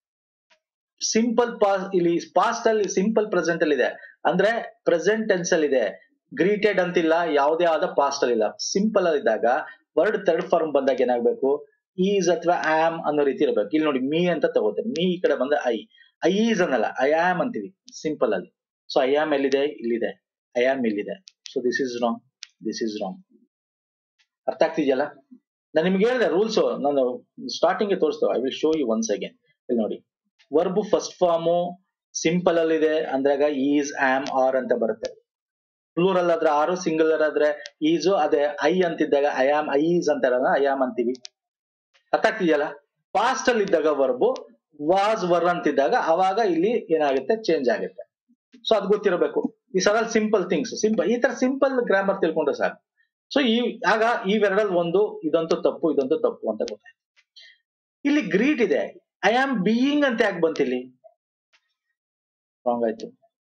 Simple past. ಇಲ್ಲಿ ಪಾಸ್ಟ್ ಅಲ್ಲಿ ಸಿಂಪಲ್ ಪ್ರೆಸೆಂಟ್ ಅಲ್ಲಿ ಇದೆ, ಅಂದ್ರೆ ಪ್ರೆಸೆಂಟ್ ಟೆನ್ಸ್ ಅಲ್ಲಿ ಇದೆ. ಗ್ರೀಟೆಡ್ ಅಂತಿಲ್ಲ, ಯಾವುದೇ ಆದ ಪಾಸ್ಟ್ ಅಲ್ಲಿ ಇಲ್ಲ, ಸಿಂಪಲ್ ಅಲ್ಲಿ ಇದ್ದಾಗ ವರ್ಡ್ ಥರ್ಡ್ ಫಾರ್ಮ್ ಬಂದಾಗ ಏನಾಗ್ಬೇಕು, ಈಸ್ ಅಥವಾ ಆಮ್ ಅನ್ನೋ ರೀತಿ ಇರಬೇಕು. ಇಲ್ಲಿ ನೋಡಿ, ಮೀ ಅಂತ ತಗೋತೇನೆ, ಮೀ ಈ ಕಡೆ ಬಂದ್ರೆ ಐ ಈಸ್ ಅನ್ನಲ್ಲ, ಐ ಆಮ್ ಅಂತೀವಿ ಸಿಂಪಲ್ ಅಲ್ಲಿ. ಸೊ ಐ ಆಮ್ ಎಲ್ಲಿದೆ? ಇಲ್ಲಿದೆ. ಐ ಆಮ್ ಇಲ್ಲಿದೆ. So this is wrong, this is wrong. ಅರ್ಥ ಆಗ್ತಿದೆಯಲ್ಲ? ನಾನು ನಿಮ್ಗೆ ಹೇಳಿದೆ ರೂಲ್ಸ್, ನಾನು ಸ್ಟಾರ್ಟಿಂಗ್ ತೋರಿಸ್ತೇವೆ. I will show you once again. ಇಲ್ಲಿ ನೋಡಿ, ವರ್ಬು ಫಸ್ಟ್ ಫಾರ್ಮು ಸಿಂಪಲ್ ಅಲ್ಲಿ ಇದೆ ಅಂದಾಗ ಈಸ್, ಆಮ್, ಆರ್ ಅಂತ ಬರುತ್ತೆ. ಪ್ಲೂರಲ್ ಆದ್ರೆ ಆರು, ಸಿಂಗಲ್ ಆದ್ರೆ ಈಸು. ಅದೇ ಐ ಅಂತಿದ್ದಾಗ ಐ ಆಮ್, ಐ ಈಸ್ ಅಂತಾರ, ಐ ಆಮ್ ಅಂತೀವಿ. ಅರ್ಥ ಆಗ್ತಿದೆಯಲ್ಲ? ಪಾಸ್ಟ್ ಅಲ್ಲಿ ಇದ್ದಾಗ ವರ್ಬು ವಾಸ್ ವರ್ ಅಂತಿದ್ದಾಗ ಅವಾಗ ಇಲ್ಲಿ ಏನಾಗುತ್ತೆ, ಚೇಂಜ್ ಆಗುತ್ತೆ. ಸೊ ಅದು ಗೊತ್ತಿರಬೇಕು. ಈ ಸಲ ಸಿಂಪಲ್ ಥಿಂಗ್ಸ್, ಸಿಂಪಲ್ ಈ ತರ ಸಿಂಪಲ್ ಗ್ರಾಮರ್ ತಿಳ್ಕೊಂಡ್ರೆ ಸಾಕು. ಸೊ ಆಗ ಇವೆರಡಲ್ಲಿ ಒಂದು, ಇದಂತೂ ತಪ್ಪು, ಇದಂತೂ ತಪ್ಪು ಅಂತ ಗೊತ್ತಾಯ್ತು. ಇಲ್ಲಿ ಗ್ರೀಟ್ ಇದೆ, ಐ ಆಮ್ ಬೀಯಿಂಗ್ ಅಂತ ಯಾಕೆ ಬಂತು ಇಲ್ಲಿ? ರಾಂಗ್ ಆಯ್ತು.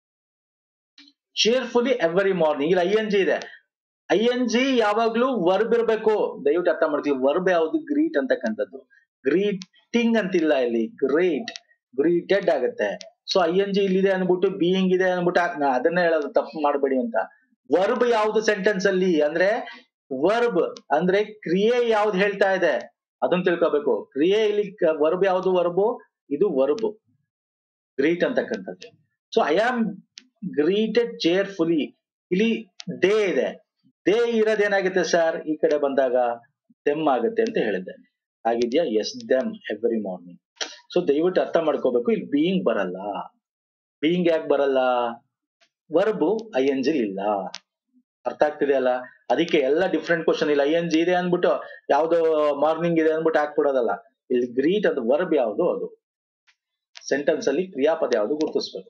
ಚೇರ್ಫುಲಿ ಎವ್ರಿ ಮಾರ್ನಿಂಗ್, ಇಲ್ಲಿ ಐ ಎನ್ ಜಿ ಇದೆ. ಐ ಎನ್ ಜಿ ಯಾವಾಗ್ಲೂ ವರ್ಬ್ ಇರಬೇಕು. ದಯವಿಟ್ಟು ಅರ್ಥ ಮಾಡ್ತೀವಿ. ವರ್ಬ್ ಯಾವ್ದು? ಗ್ರೀಟ್ ಅಂತಕ್ಕಂಥದ್ದು. ಗ್ರೀಟಿಂಗ್ ಅಂತಿಲ್ಲ ಇಲ್ಲಿ, ಗ್ರೇಟ್, ಗ್ರೀಟೆಡ್ ಆಗುತ್ತೆ. ಸೊ ಐ ಎನ್ ಜಿ ಇಲ್ಲಿದೆ ಅನ್ಬಿಟ್ಟು ಬೀಯಿಂಗ್ ಇದೆ ಅನ್ಬಿಟ್ಟು ಅದನ್ನೇ ಹೇಳೋದು, ತಪ್ಪು ಮಾಡಬೇಡಿ ಅಂತ. ವರ್ಬ್ ಯಾವ್ದು ಸೆಂಟೆನ್ಸ್ ಅಲ್ಲಿ ಅಂದ್ರೆ, ವರ್ಬ್ ಅಂದ್ರೆ ಕ್ರಿಯೆ ಯಾವ್ದು ಹೇಳ್ತಾ ಇದೆ ಅದನ್ನ ತಿಳ್ಕೋಬೇಕು. ಕ್ರಿಯೆ ಇಲ್ಲಿ ವರ್ಬ್ ಯಾವ್ದು? ವರ್ಬು, ಇದು ವರ್ಬ್ ಗ್ರೀಟ್ ಅಂತಕ್ಕಂಥದ್ದು. So I am greeted cheerfully, ಇಲ್ಲಿ ಡೇ ಇದೆ. ದೇ ಇರೋದೇನಾಗುತ್ತೆ ಸರ್? ಈ ಕಡೆ ಬಂದಾಗ ದೆಮ್ ಆಗುತ್ತೆ ಅಂತ ಹೇಳಿದ್ದೆ. ಆಗಿದ್ಯಾ? Yes, them every morning. So ದಯವಿಟ್ಟು ಅರ್ಥ ಮಾಡ್ಕೋಬೇಕು, ಇಲ್ಲಿ ಬೀಯಿಂಗ್ ಬರಲ್ಲ. ಬೀಯಿಂಗ್ ಯಾಕೆ ಬರಲ್ಲ? ವರ್ಬು ಐ ಎನ್ ಜಿ ಇಲ್ಲ. ಅರ್ಥ ಆಗ್ತಿದೆ ಅಲ್ಲ? ಅದಕ್ಕೆ ಎಲ್ಲ ಡಿಫ್ರೆಂಟ್ ಕ್ವಶನ್. ಇಲ್ಲ ಐ ಎನ್ ಜಿ ಇದೆ ಅನ್ಬಿಟ್ಟು ಯಾವ್ದು ಮಾರ್ನಿಂಗ್ ಇದೆ ಅನ್ಬಿಟ್ಟು ಹಾಕ್ಬಿಡೋದಲ್ಲ. ಇಲ್ಲಿ ಗ್ರೀಟ್ ಅದು ವರ್ಬ್ ಯಾವುದು, ಅದು ಸೆಂಟೆನ್ಸ್ ಅಲ್ಲಿ ಕ್ರಿಯಾಪದ ಯಾವುದು ಗುರುತಿಸ್ಬೇಕು.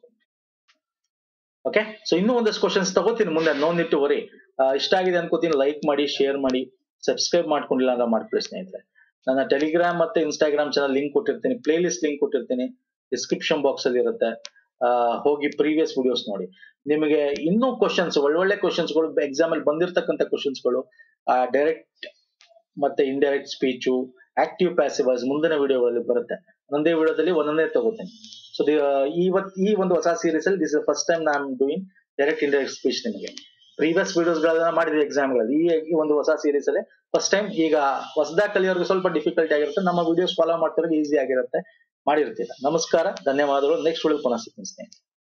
ಓಕೆ, ಸೊ ಇನ್ನೂ ಒಂದಷ್ಟು ಕ್ವಶನ್ಸ್ ತಗೋತೀನಿ ಮುಂದೆ, ನೋ ನೀಡ್ ಟು ವರಿ. ಇಷ್ಟ ಆಗಿದೆ ಅನ್ಕೋತೀನಿ, ಲೈಕ್ ಮಾಡಿ, ಶೇರ್ ಮಾಡಿ, ಸಬ್ಸ್ಕ್ರೈಬ್ ಮಾಡ್ಕೊಂಡಿಲ್ಲ ಅಂದ್ರೆ ಮಾಡ್ಕೊಳ್ಳಿ ಸ್ನೇಹಿತರೆ. ನನ್ನ ಟೆಲಿಗ್ರಾಮ್ ಮತ್ತೆ ಇನ್ಸ್ಟಾಗ್ರಾಮ್ ಚಾನಲ್ ಲಿಂಕ್ ಕೊಟ್ಟಿರ್ತೀನಿ, ಪ್ಲೇ ಲಿಸ್ಟ್ ಲಿಂಕ್ ಕೊಟ್ಟಿರ್ತೀನಿ, ಡಿಸ್ಕ್ರಿಪ್ಷನ್ ಬಾಕ್ಸ್ ಅಲ್ಲಿ ಇರುತ್ತೆ. ಹೋಗಿ ಪ್ರೀವಿಯಸ್ ವಿಡಿಯೋಸ್ ನೋಡಿ. ನಿಮಗೆ ಇನ್ನೂ ಕ್ವಶನ್ಸ್, ಒಳ್ಳೊಳ್ಳೆ ಕ್ವಶನ್ಸ್ಗಳು ಎಕ್ಸಾಮ್ ಅಲ್ಲಿ ಬಂದಿರತಕ್ಕಂಥ ಕ್ವಶನ್ಸ್ಗಳು, ಡೈರೆಕ್ಟ್ ಮತ್ತೆ indirect speech, active passive voice ಮುಂದಿನ ವಿಡಿಯೋಗಳಲ್ಲಿ ಬರುತ್ತೆ. ಒಂದೇ ವಿಡಿಯೋದಲ್ಲಿ ಒಂದೊಂದೇ ತಗೋತೀನಿ. ಸೊ ಈ ಒಂದು ಹೊಸ ಸೀರೀಸ್ ಅಲ್ಲಿ ದಿಸ್ ಫಸ್ಟ್ ಟೈಮ್ ನಾನು ಡೂಯಿಂಗ್ ಡೈರೆಕ್ಟ್ ಇಂಡೈರೆಕ್ಟ್ ಸ್ಪೀಚ್. ನಿಮಗೆ ಪ್ರೀವಿಯಸ್ ವಿಡಿಯೋಸ್ ಗಳನ್ನ ಮಾಡಿದ್ವಿ ಎಕ್ಸಾಮ್ಗಳಲ್ಲಿ, ಈ ಒಂದು ಹೊಸ ಸೀರೀಸ್ ಅಲ್ಲಿ ಫಸ್ಟ್ ಟೈಮ್. ಈಗ ಹೊಸದಾಗಿ ಕಲಿಯೋರ್ಗೆ ಸ್ವಲ್ಪ ಡಿಫಿಕಲ್ಟಿ ಆಗಿರುತ್ತೆ, ನಮ್ಮ ವಿಡಿಯೋಸ್ ಫಾಲೋ ಮಾಡ್ತಿರೋದು ಈಸಿ ಆಗಿರುತ್ತೆ, ಮಾಡಿರ್ತೀರ. ನಮಸ್ಕಾರ, ಧನ್ಯವಾದಗಳು. ನೆಕ್ಸ್ಟ್ ವಿಡಿಯೋ ಪುನಃ ಸಿಗ್ತೀನಿ ಸ್ನೇಹಿತರೆ.